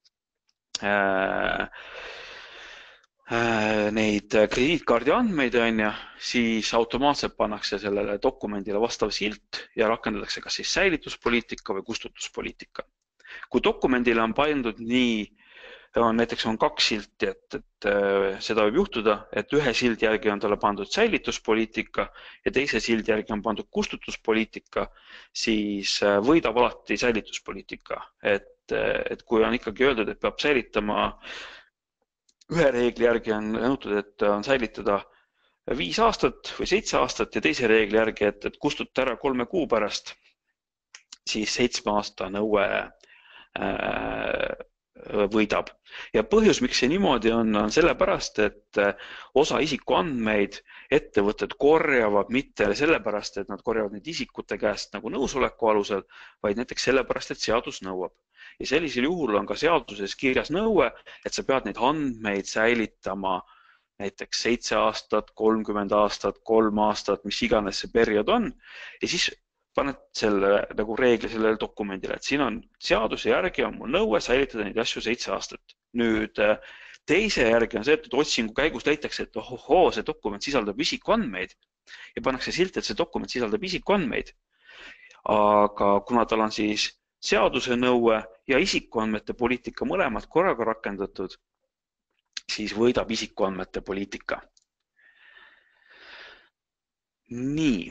äh, neid krediitkaardi andmeid, on ja, siis automaatselt pannakse sellele dokumendile vastav silt ja rakendatakse kas siis säilituspoliitika või kustutuspoliitika. Kui dokumendile on pandud nii, on, näiteks on kaks silti, et, et seda võib juhtuda, et ühe sildi järgi on talle pandud säilituspoliitika ja teise sildi järgi on pandud kustutuspoliitika, siis võidab alati säilituspoliitika. Et, et kui on ikkagi öeldud, et peab säilitama, ühe reegli järgi on nõutud, et on säilitada viis aastat või seitse aastat ja teise reegli järgi, et, et kustuta ära kolme kuu pärast, siis seitsme aasta nõue äh, võidab. Ja põhjus, miks see niimoodi on, on sellepärast, et osa isikuandmeid ettevõtted korjavad mitte sellepärast, et nad korjavad neid isikute käest nagu nõusoleku alusel, vaid näiteks sellepärast, et seadus nõuab. Ja sellisel juhul on ka seaduses kirjas nõue, et sa pead neid andmeid säilitama näiteks seitse aastat, kolmkümmend aastat, kolm aastat, mis iganes see periood on. Ja siis paned selle nagu reegli sellele dokumendile, et siin on seaduse järgi on mul nõue säilitada neid asju seitse aastat. Nüüd teise järgi on see, et otsingu käigus leitakse, et ohohoo, see dokument sisaldab isikuandmeid ja pannakse silt, et see dokument sisaldab isikuandmeid. Aga kuna tal on siis seaduse nõue ja isikuandmete poliitika mõlemad korraga rakendatud, siis võidab isikuandmete poliitika. Nii.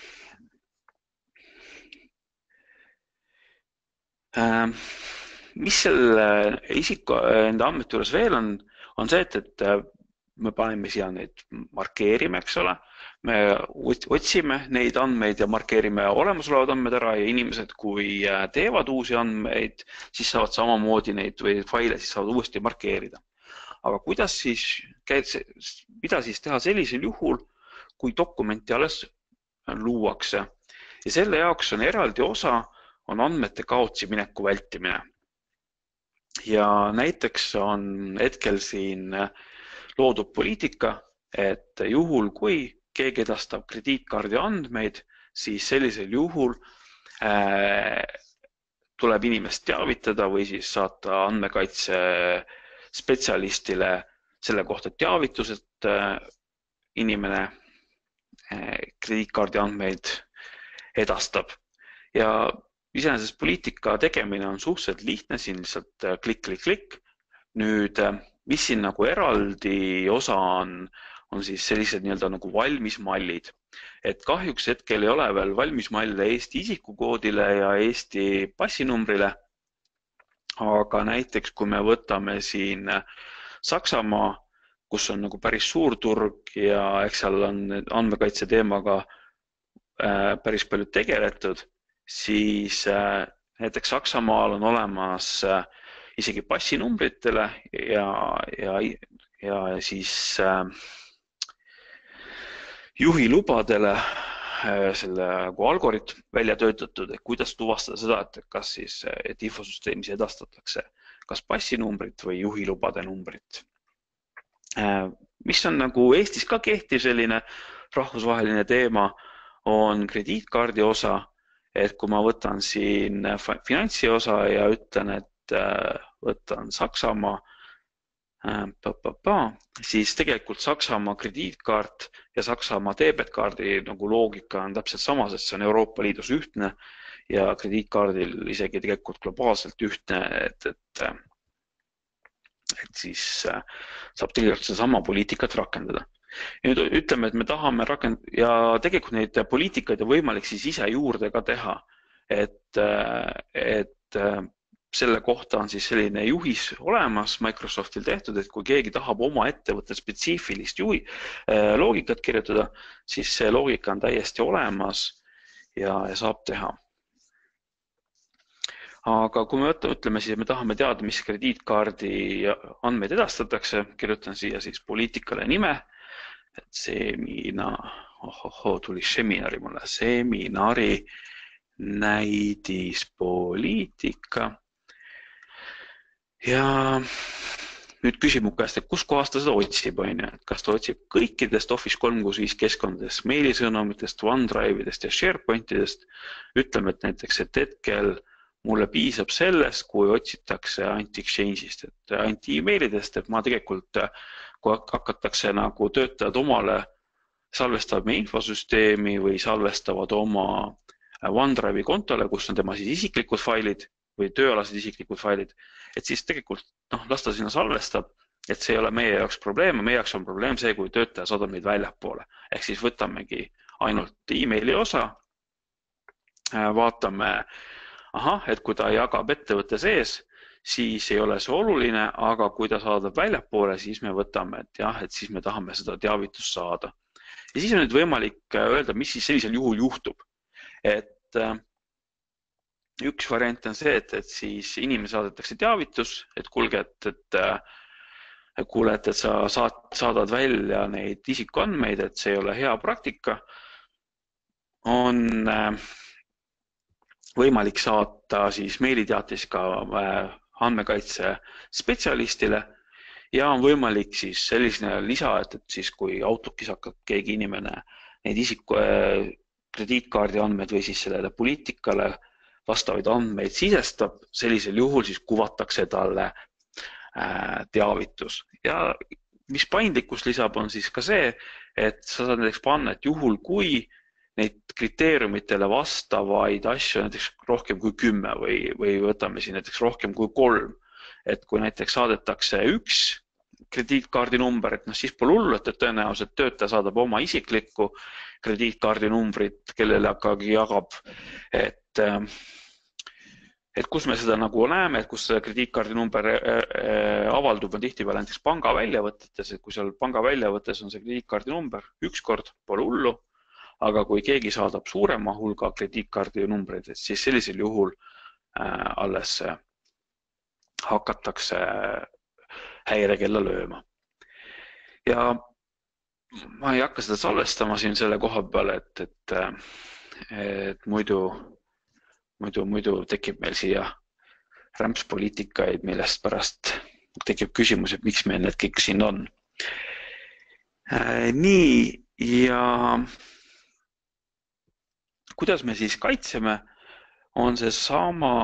Mis selle isiku enda andmete juures veel on, on see, et, et me paneme siia neid markeerime, eks ole. Me otsime neid andmeid ja markeerime olemasolevad andmed ära ja inimesed, kui teevad uusi andmeid, siis saavad samamoodi neid või faile siis saavad uuesti markeerida. Aga kuidas siis, mida siis teha sellisel juhul, kui dokumenti alles luuakse? Ja selle jaoks on eraldi osa, on andmete kaotsi mineku vältimine. Ja näiteks on hetkel siin loodud poliitika, et juhul, kui keegi edastab krediitkaardi andmeid, siis sellisel juhul äh, tuleb inimest teavitada või siis saata andmekaitse spetsialistile selle kohta teavitus, et äh, inimene äh, krediitkaardi andmeid edastab. Ja iseenesest poliitika tegemine on suhteliselt lihtne, siin lihtsalt klikk, klikk, klikk. Nüüd, mis siin nagu eraldi osa on, on siis sellised nii-öelda nagu valmis mallid. Et kahjuks hetkel ei ole veel valmis malle Eesti isikukoodile ja Eesti passinumbrile. Aga näiteks, kui me võtame siin Saksamaa, kus on nagu päris suur turg ja eks seal on andmekaitse teemaga päris palju tegeletud, siis näiteks Saksamaal on olemas isegi passinumbritele ja, ja, ja siis juhilubadele selle algoritm välja töötatud, et kuidas tuvastada seda, et kas siis et infosüsteemis edastatakse kas passinumbrit või juhilubade numbrit. Mis on nagu Eestis ka kehtiv selline rahvusvaheline teema, on krediitkaardi osa. Et kui ma võtan siin finantsi osa ja ütlen, et võtan Saksamaa, siis tegelikult Saksamaa krediitkaart ja Saksamaa debetkaardi nagu loogika on täpselt sama, sest see on Euroopa Liidus ühtne ja krediitkaardil isegi tegelikult globaalselt ühtne, et, et, et siis saab tegelikult sedasama poliitikat rakendada. Ja nüüd ütleme, et me tahame rakend- ja tegelikult neid poliitikaid on võimalik siis ise juurde ka teha, et, et selle kohta on siis selline juhis olemas Microsoftil tehtud, et kui keegi tahab oma ettevõtte spetsiifilist juhi, loogikat kirjutada, siis see loogika on täiesti olemas ja, ja saab teha. Aga kui me ütleme, siis me tahame teada, mis krediitkaardi andmeid edastatakse, kirjutan siia siis poliitikale nime, et semina, ohoho, tuli seminari mulle, seminari näidispoliitika. Ja nüüd küsib mu käest, et kus kohast ta seda otsib, on ju, et kas ta otsib kõikidest Office kolm kuus viis keskkondadest, meilisõnumitest, OneDrive'idest ja SharePointidest. Ütleme, et näiteks, et hetkel mulle piisab sellest, kui otsitakse anti-exchange'ist, et anti-emailidest, et ma tegelikult kui hakatakse nagu töötajad omale salvestavad meie infosüsteemi või salvestavad oma OneDrive'i kontole, kus on tema siis isiklikud failid või tööalased isiklikud failid, et siis tegelikult noh, las ta sinna salvestab, et see ei ole meie jaoks probleem, meie jaoks on probleem see, kui töötaja saadab meid väljapoole. Ehk siis võtamegi ainult emaili osa, vaatame, ahah, et kui ta jagab ettevõtte sees, siis ei ole see oluline, aga kui ta saadab väljapoole, siis me võtame, et jah, et siis me tahame seda teavitust saada. Ja siis on nüüd võimalik öelda, mis siis sellisel juhul juhtub. Et üks variant on see, et, et siis inimene saadetakse teavitus, et kulge, et, et kuule, et, et sa saad, saadad välja neid isikuandmeid, et see ei ole hea praktika. On võimalik saata siis meiliteatis ka andmekaitse spetsialistile ja on võimalik siis selline lisa, et, et siis kui Outlookis hakkab keegi inimene neid isiku krediitkaardi andmeid või siis sellele poliitikale vastavaid andmeid sisestab, sellisel juhul siis kuvatakse talle teavitus. Ja mis paindlikkus lisab, on siis ka see, et sa saad näiteks panna, et juhul kui neid kriteeriumitele vastavaid asju näiteks rohkem kui kümme või, või võtame siin näiteks rohkem kui kolm, et kui näiteks saadetakse üks krediitkaardi number, et noh, siis pole hullu, et tõenäoliselt töötaja saadab oma isiklikku krediitkaardi numbrit, kellele ikkagi jagab, et, et kus me seda nagu näeme, et kus krediitkaardi number avaldub, on tihtipeale näiteks panga väljavõtetes, et kui seal panga väljavõttes on see krediitkaardi number üks kord, pole hullu, aga kui keegi saadab suurema hulga krediitkaardi numbreid, et siis sellisel juhul alles hakatakse häirekella lööma. Ja ma ei hakka seda salvestama siin selle koha peale, et, et, et muidu, muidu, muidu tekib meil siia rämpspoliitikaid, millest pärast tekib küsimus, et miks meil need kõik siin on. Nii, ja kuidas me siis kaitseme, on see sama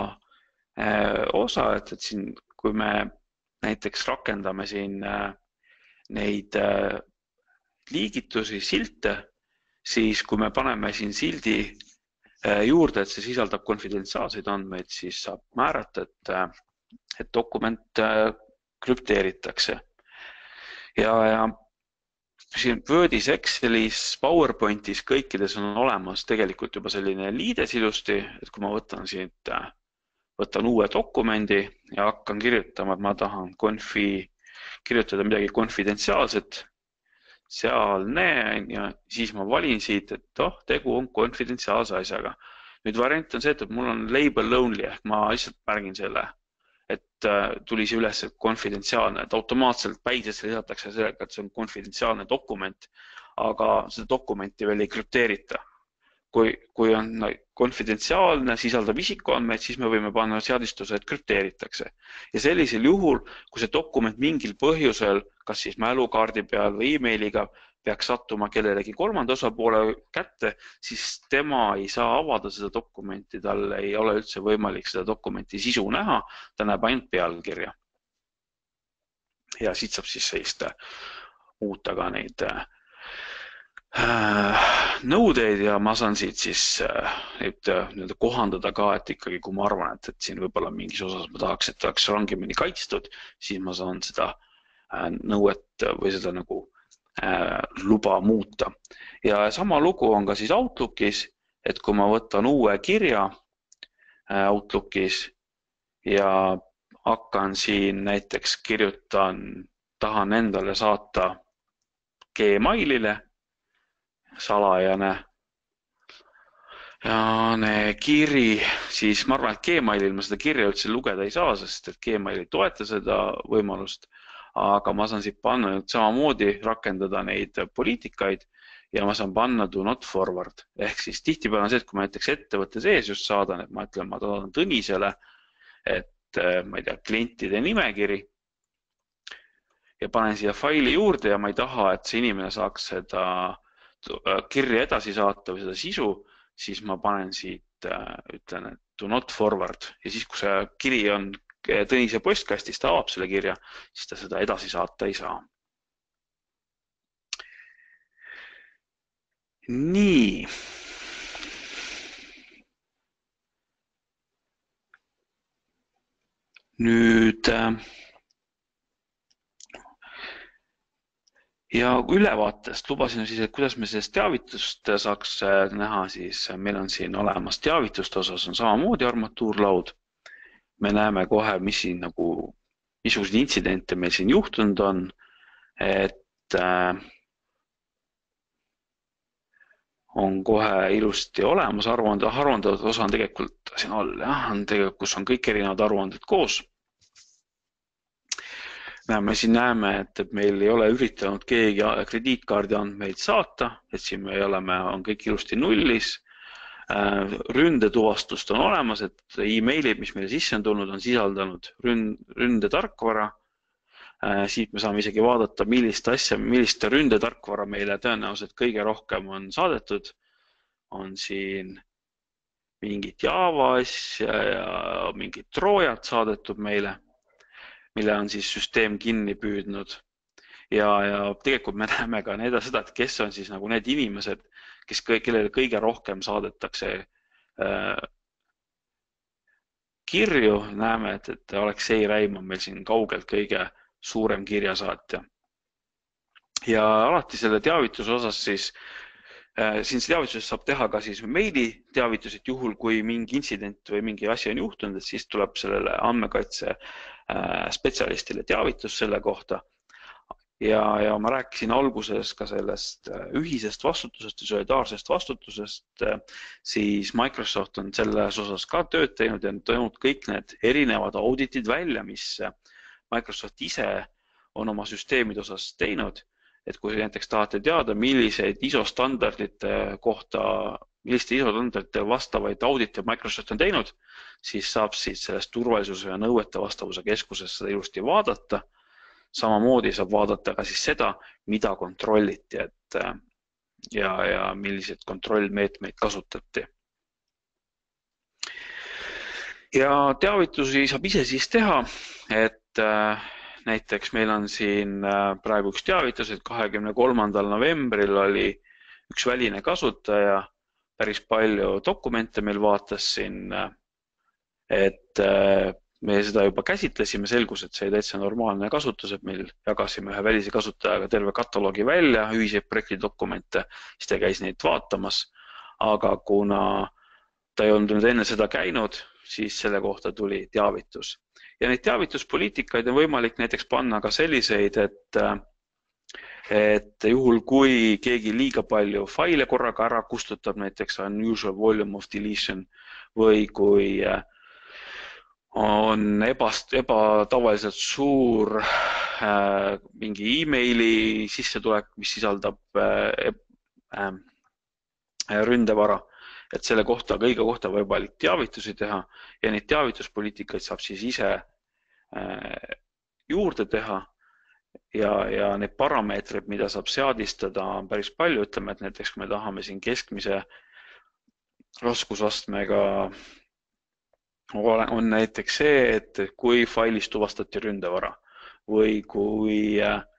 osa, et, et siin, kui me näiteks rakendame siin neid liigitusi, silte, siis kui me paneme siin sildi juurde, et see sisaldab konfidentsiaalseid andmeid, siis saab määrata, et, et dokument krüpteeritakse. Ja, ja siin Wordis, Excelis, PowerPointis kõikides on olemas tegelikult juba selline liides ilusti, et kui ma võtan siit, võtan uue dokumendi ja hakkan kirjutama, et ma tahan konfi, kirjutada midagi konfidentsiaalset, sealne, ja siis ma valin siit, et oh, tegu on konfidentsiaalse asjaga. Nüüd variant on see, et mul on label only, ehk ma lihtsalt märgin selle, et tuli see üles konfidentsiaalne, et automaatselt päises lisatakse sellega, et see on konfidentsiaalne dokument, aga seda dokumenti veel ei krüpteerita. Kui, kui on konfidentsiaalne, sisaldab isikuandmeid, siis me võime panna seadistuse, et krüpteeritakse. Ja sellisel juhul, kui see dokument mingil põhjusel, kas siis mälukaardi peal või e-mailiga, peaks sattuma kellelegi kolmanda osapoole kätte, siis tema ei saa avada seda dokumenti, tal ei ole üldse võimalik seda dokumenti sisu näha, ta näeb ainult pealkirja. Ja siit saab siis sellist muuta ka neid nõudeid ja ma saan siit siis nüüd kohandada ka, et ikkagi kui ma arvan, et, et siin võib-olla mingis osas ma tahaks, et oleks rangemini kaitstud, siis ma saan seda nõuet või seda nagu luba muuta. Ja sama lugu on ka siis Outlookis, et kui ma võtan uue kirja Outlookis ja hakkan siin näiteks kirjutan, tahan endale saata Gmailile, salajane ja kiri, siis ma arvan, et Gmailil ma seda kirja üldse lugeda ei saa, sest et Gmail ei toeta seda võimalust, aga ma saan siit panna nüüd samamoodi rakendada neid poliitikaid ja ma saan panna do not forward. Ehk siis tihtipeale on see, et kui ma näiteks ettevõtte sees just saadan, et ma ütlen, ma saadan Tõnisele, et ma ei tea, klientide nimekiri ja panen siia faili juurde ja ma ei taha, et see inimene saaks seda kirja edasi saata või seda sisu, siis ma panen siit, ütlen, et do not forward ja siis, kui see kiri on Tõnise postkastis, ta avab selle kirja, siis ta seda edasi saata ei saa. Nii. Nüüd ja ülevaatest lubasin siis, et kuidas me sellest teavitust saaks näha, siis meil on siin olemas teavituste osas on samamoodi armatuurlaud. Me näeme kohe, mis siin nagu, missugused intsidente meil siin juhtunud on, et on kohe ilusti olemas, aruande, aruanded osa on tegelikult siin all, jah, on tegelikult, kus on kõik erinevad aruanded koos. Me siin näeme, et, et meil ei ole üritanud keegi krediitkaardi andmeid saata, et siin me oleme, on kõik ilusti nullis. Ründetuvastust on olemas, et emailid, mis meile sisse on tulnud, on sisaldanud ründetarkvara. Siit me saame isegi vaadata, millist asja, millist ründetarkvara meile tõenäoliselt kõige rohkem on saadetud. On siin mingit Java asja ja mingid troojad saadetud meile, mille on siis süsteem kinni püüdnud. Ja, ja tegelikult me näeme ka need, seda, et kes on siis nagu need inimesed, kes, kellele kõige rohkem saadetakse äh, kirju. Näeme, et, et Aleksei Räim on meil siin kaugelt kõige suurem kirjasaatja. Ja alati selle teavituse osas siis, äh, siin teavituses saab teha ka siis meili teavitus, et juhul kui mingi intsident või mingi asi on juhtunud, et siis tuleb sellele andmekaitse äh, spetsialistile teavitus selle kohta. Ja, ja ma rääkisin alguses ka sellest ühisest vastutusest ja solidaarsest vastutusest, siis Microsoft on selles osas ka tööd teinud ja teinud kõik need erinevad auditid välja, mis Microsoft ise on oma süsteemide osas teinud. Et kui näiteks tahate teada, milliseid I S O standardite kohta, milliste I S O standardite vastavaid audite Microsoft on teinud, siis saab siis sellest turvalisuse ja nõuete vastavuse keskusest seda ilusti vaadata. Samamoodi saab vaadata ka siis seda, mida kontrolliti, et ja, ja milliseid kontrollmeetmeid kasutati. Ja teavitusi saab ise siis teha, et näiteks meil on siin praegu üks teavitus, et kahekümne kolmandal novembril oli üks väline kasutaja, päris palju dokumente meil vaatas siin, et me seda juba käsitlesime, selgus, et see täitsa normaalne kasutus, et meil jagasime ühe välise kasutajaga terve kataloogi välja, ühiseid projektidokumente, siis ta käis neid vaatamas, aga kuna ta ei olnud enne seda käinud, siis selle kohta tuli teavitus. Ja neid teavituspoliitikaid on võimalik näiteks panna ka selliseid, et, et juhul kui keegi liiga palju faile korraga ära kustutab, näiteks unusual volume of deletion, või kui on ebast, ebatavaliselt suur äh, mingi emaili sissetulek, mis sisaldab äh, äh, ründevara, et selle kohta kõige kohta võimalik teavitusi teha ja neid teavituspoliitikaid saab siis ise äh, juurde teha ja, ja need parameetrid, mida saab seadistada, on päris palju. Ütleme, et näiteks kui me tahame siin keskmise raskusastmega on näiteks see, et kui failis tuvastati ründevara või kui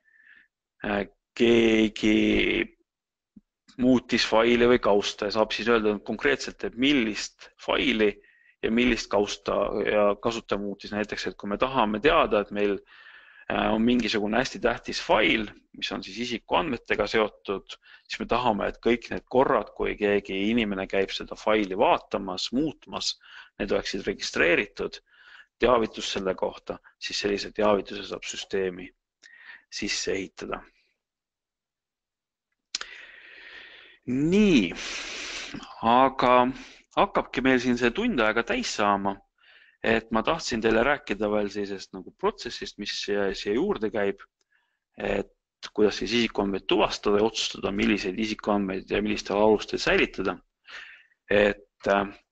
keegi muutis faili või kausta ja saab siis öelda konkreetselt, et millist faili ja millist kausta ja kasutaja muutis. Näiteks, et kui me tahame teada, et meil on mingisugune hästi tähtis fail, mis on siis isikuandmetega seotud, siis me tahame, et kõik need korrad, kui keegi inimene käib seda faili vaatamas, muutmas, need oleksid registreeritud, teavitus selle kohta, siis sellise teavituse saab süsteemi sisse ehitada. Nii, aga hakkabki meil siin see tund aega täis saama, et ma tahtsin teile rääkida veel sellisest nagu protsessist, mis siia juurde käib, et kuidas siis isikuandmeid tuvastada ja otsustada, milliseid isikuandmeid ja millistel alustel säilitada. Et,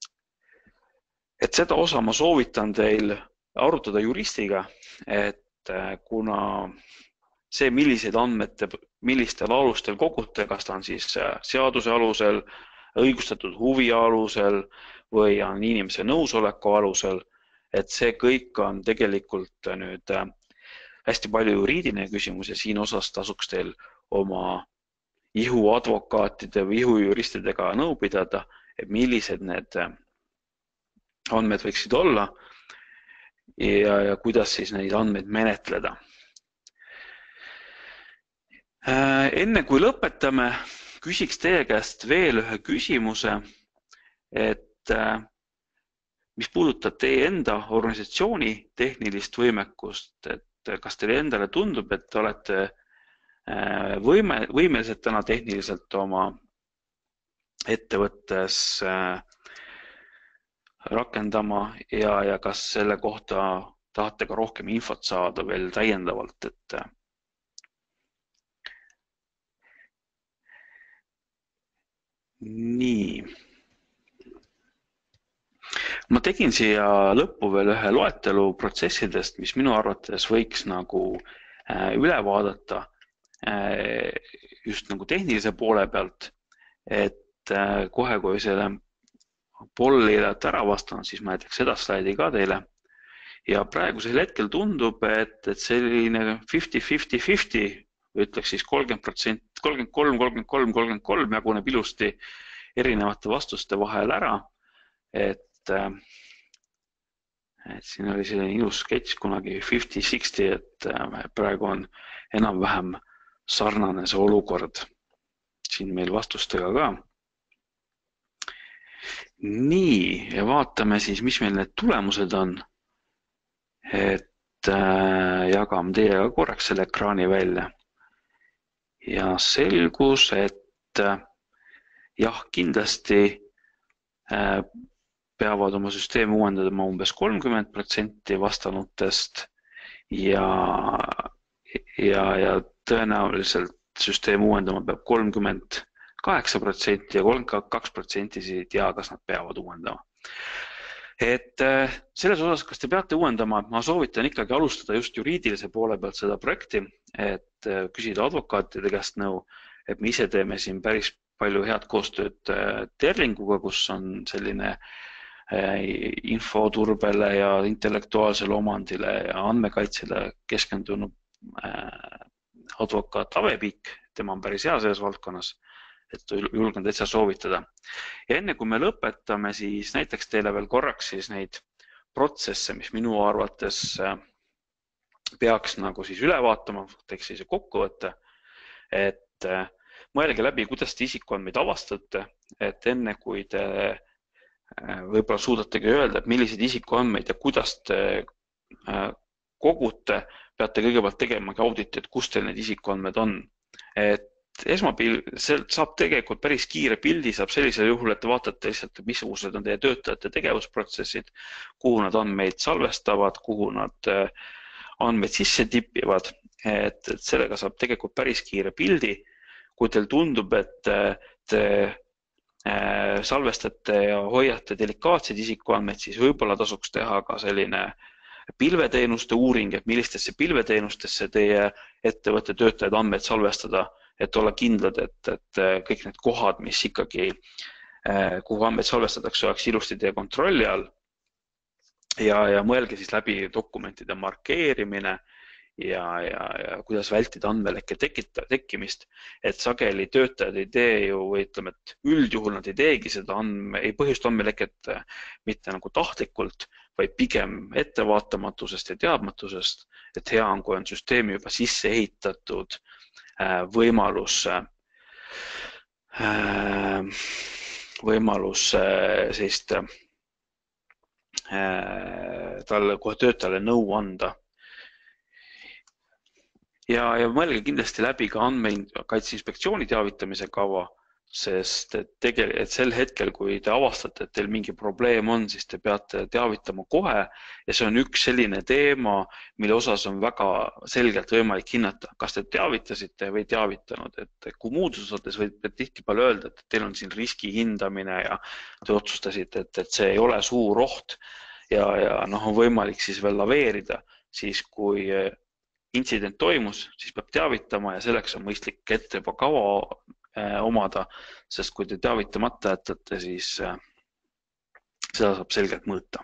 et seda osa ma soovitan teil arutada juristiga, et kuna see, milliseid andmete, millistel alustel kogute, kas ta on siis seaduse alusel, õigustatud huvi alusel või on inimese nõusoleku alusel, et see kõik on tegelikult nüüd hästi palju juriidiline küsimus ja siin osas tasuks teil oma ihuadvokaatide või ihujuristidega nõu pidada, et millised need andmed võiksid olla ja, ja kuidas siis neid andmeid menetleda. Enne kui lõpetame, küsiks teie käest veel ühe küsimuse, et mis puudutab teie enda organisatsiooni tehnilist võimekust, et kas teile endale tundub, et te olete võime, võimelised täna tehniliselt oma ettevõttes rakendama ja, ja kas selle kohta tahate ka rohkem infot saada veel täiendavalt, et nii. Ma tegin siia lõppu veel ühe loetelu protsessidest, mis minu arvates võiks nagu üle vaadata just nagu tehnilise poole pealt, et kohe, kui selle pollile ära vastan, siis ma näiteks seda slaidi ka teile. Ja praegusel hetkel tundub, et, et selline viiskümmend, viiskümmend, viiskümmend, või ütleks siis kolmkümmend protsenti, kolmkümmend kolm, kolmkümmend kolm, kolmkümmend kolm jaguneb ilusti erinevate vastuste vahel ära. Et, et siin oli selline ilus sketš kunagi viiskümmend, kuuskümmend, et praegu on enam-vähem sarnane see olukord siin meil vastustega ka. Nii, ja vaatame siis, mis meil need tulemused on. Et äh, jagame teiega korraks selle ekraani välja. Ja selgus, et äh, jah, kindlasti äh, peavad oma süsteemi uuendama umbes kolmkümmend protsenti vastanutest ja, ja, ja tõenäoliselt süsteemi uuendama peab kolmkümmend kaheksa protsenti ja kolmkümmend kaks protsenti ei tea, kas nad peavad uuendama. Et selles osas, kas te peate uuendama, ma soovitan ikkagi alustada just juriidilise poole pealt seda projekti, et küsida advokaatide käest nõu, et me ise teeme siin päris palju head koostööd Terlinguga, kus on selline infoturbele ja intellektuaalsele omandile ja andmekaitsele keskendunud advokaat Avepik, tema on päris hea selles valdkonnas, et julgen täitsa soovitada. Ja enne kui me lõpetame, siis näiteks teile veel korraks siis neid protsesse, mis minu arvates peaks nagu siis üle vaatama, teeks siis kokkuvõtte, et mõelge läbi, kuidas te isikuandmeid avastate, et enne kui te võib-olla suudategi öelda, et milliseid isikuandmeid ja kuidas te kogute, peate kõigepealt tegemagi auditi, et kus teil need isikuandmed on. Et esmapild saab tegelikult päris kiire pildi, saab sellisel juhul, et te vaatate lihtsalt, missugused on teie töötajate tegevusprotsessid, kuhu nad andmeid salvestavad, kuhu nad andmeid sisse tipivad, et, et sellega saab tegelikult päris kiire pildi. Kui teil tundub, et te salvestate ja hoiate delikaatseid isikuandmeid, siis võib-olla tasuks teha ka selline pilveteenuste uuring, et millistesse pilveteenustesse teie ettevõtte töötajad andmeid salvestada, et olla kindlad, et, et kõik need kohad, mis ikkagi, kuhu andmeid salvestatakse, oleks ilusti teie kontrolli all. Ja, ja mõelge siis läbi dokumentide markeerimine ja, ja, ja kuidas vältida andmeleke tekkimist, et sageli töötajad ei tee ju, või ütleme, et üldjuhul nad ei teegi seda andme, ei põhjust andmeleket mitte nagu tahtlikult, vaid pigem ettevaatamatusest ja teadmatusest, et hea on, kui on süsteemi juba sisse ehitatud võimalus, võimalus sellist talle kohe töötajale nõu anda. Ja, ja mõelge kindlasti läbi ka andmekaitse inspektsiooni teavitamise kava, sest et, tegel, et sel hetkel, kui te avastate, et teil mingi probleem on, siis te peate teavitama kohe ja see on üks selline teema, mille osas on väga selgelt võimalik hinnata, kas te teavitasite või teavitanud, et kui muud osades võib tihtipeale öelda, et teil on siin riski hindamine ja te otsustasite, et, et see ei ole suur oht ja, ja noh, on võimalik siis veel laveerida, siis kui intsident toimus, siis peab teavitama ja selleks on mõistlik ette juba kava omada, sest kui te teavitamata jätate, siis seda saab selgelt mõõta.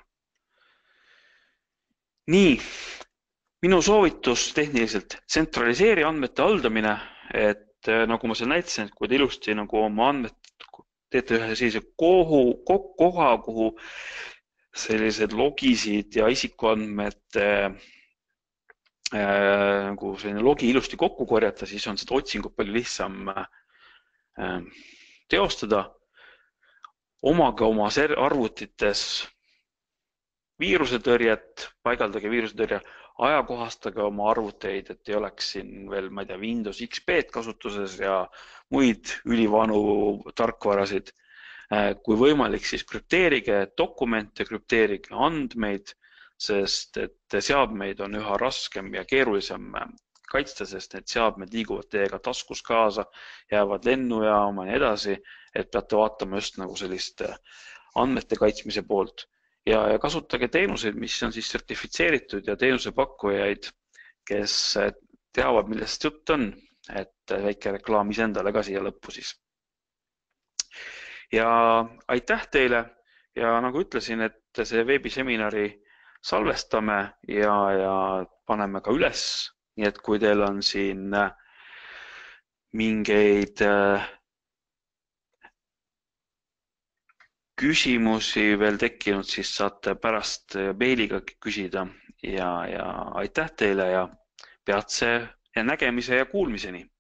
Nii, minu soovitus tehniliselt tsentraliseeri andmete haldamine, et nagu ma seal näitasin, et kui te ilusti nagu oma andmed teete ühe sellise kohu, koha, kuhu sellised logisid ja isikuandmed nagu selline logi ilusti kokku korjata, siis on seda otsingut palju lihtsam teostada. Omage oma arvutites viirusetõrjet, paigaldage viirusetõrje, ajakohastage oma arvuteid, et ei oleks siin veel, ma ei tea, Windows X P kasutuses ja muid ülivanu tarkvarasid. Kui võimalik, siis krüpteerige dokumente, krüpteerige andmeid, sest et seadmeid on üha raskem ja keerulisem kaitsta, sest need seadmed liiguvad teiega taskus kaasa, jäävad lennujaama ja nii edasi, et peate vaatama just nagu sellist andmete kaitsmise poolt. Ja, ja kasutage teenuseid, mis on siis sertifitseeritud ja teenusepakkujaid, kes teavad, millest jutt on, et väike reklaam iseendale ka siia lõppu siis. Ja aitäh teile ja nagu ütlesin, et see veebiseminari salvestame ja, ja paneme ka üles, nii et kui teil on siin mingeid küsimusi veel tekkinud, siis saate pärast meiliga küsida ja, ja aitäh teile ja peatse ja nägemise ja kuulmiseni!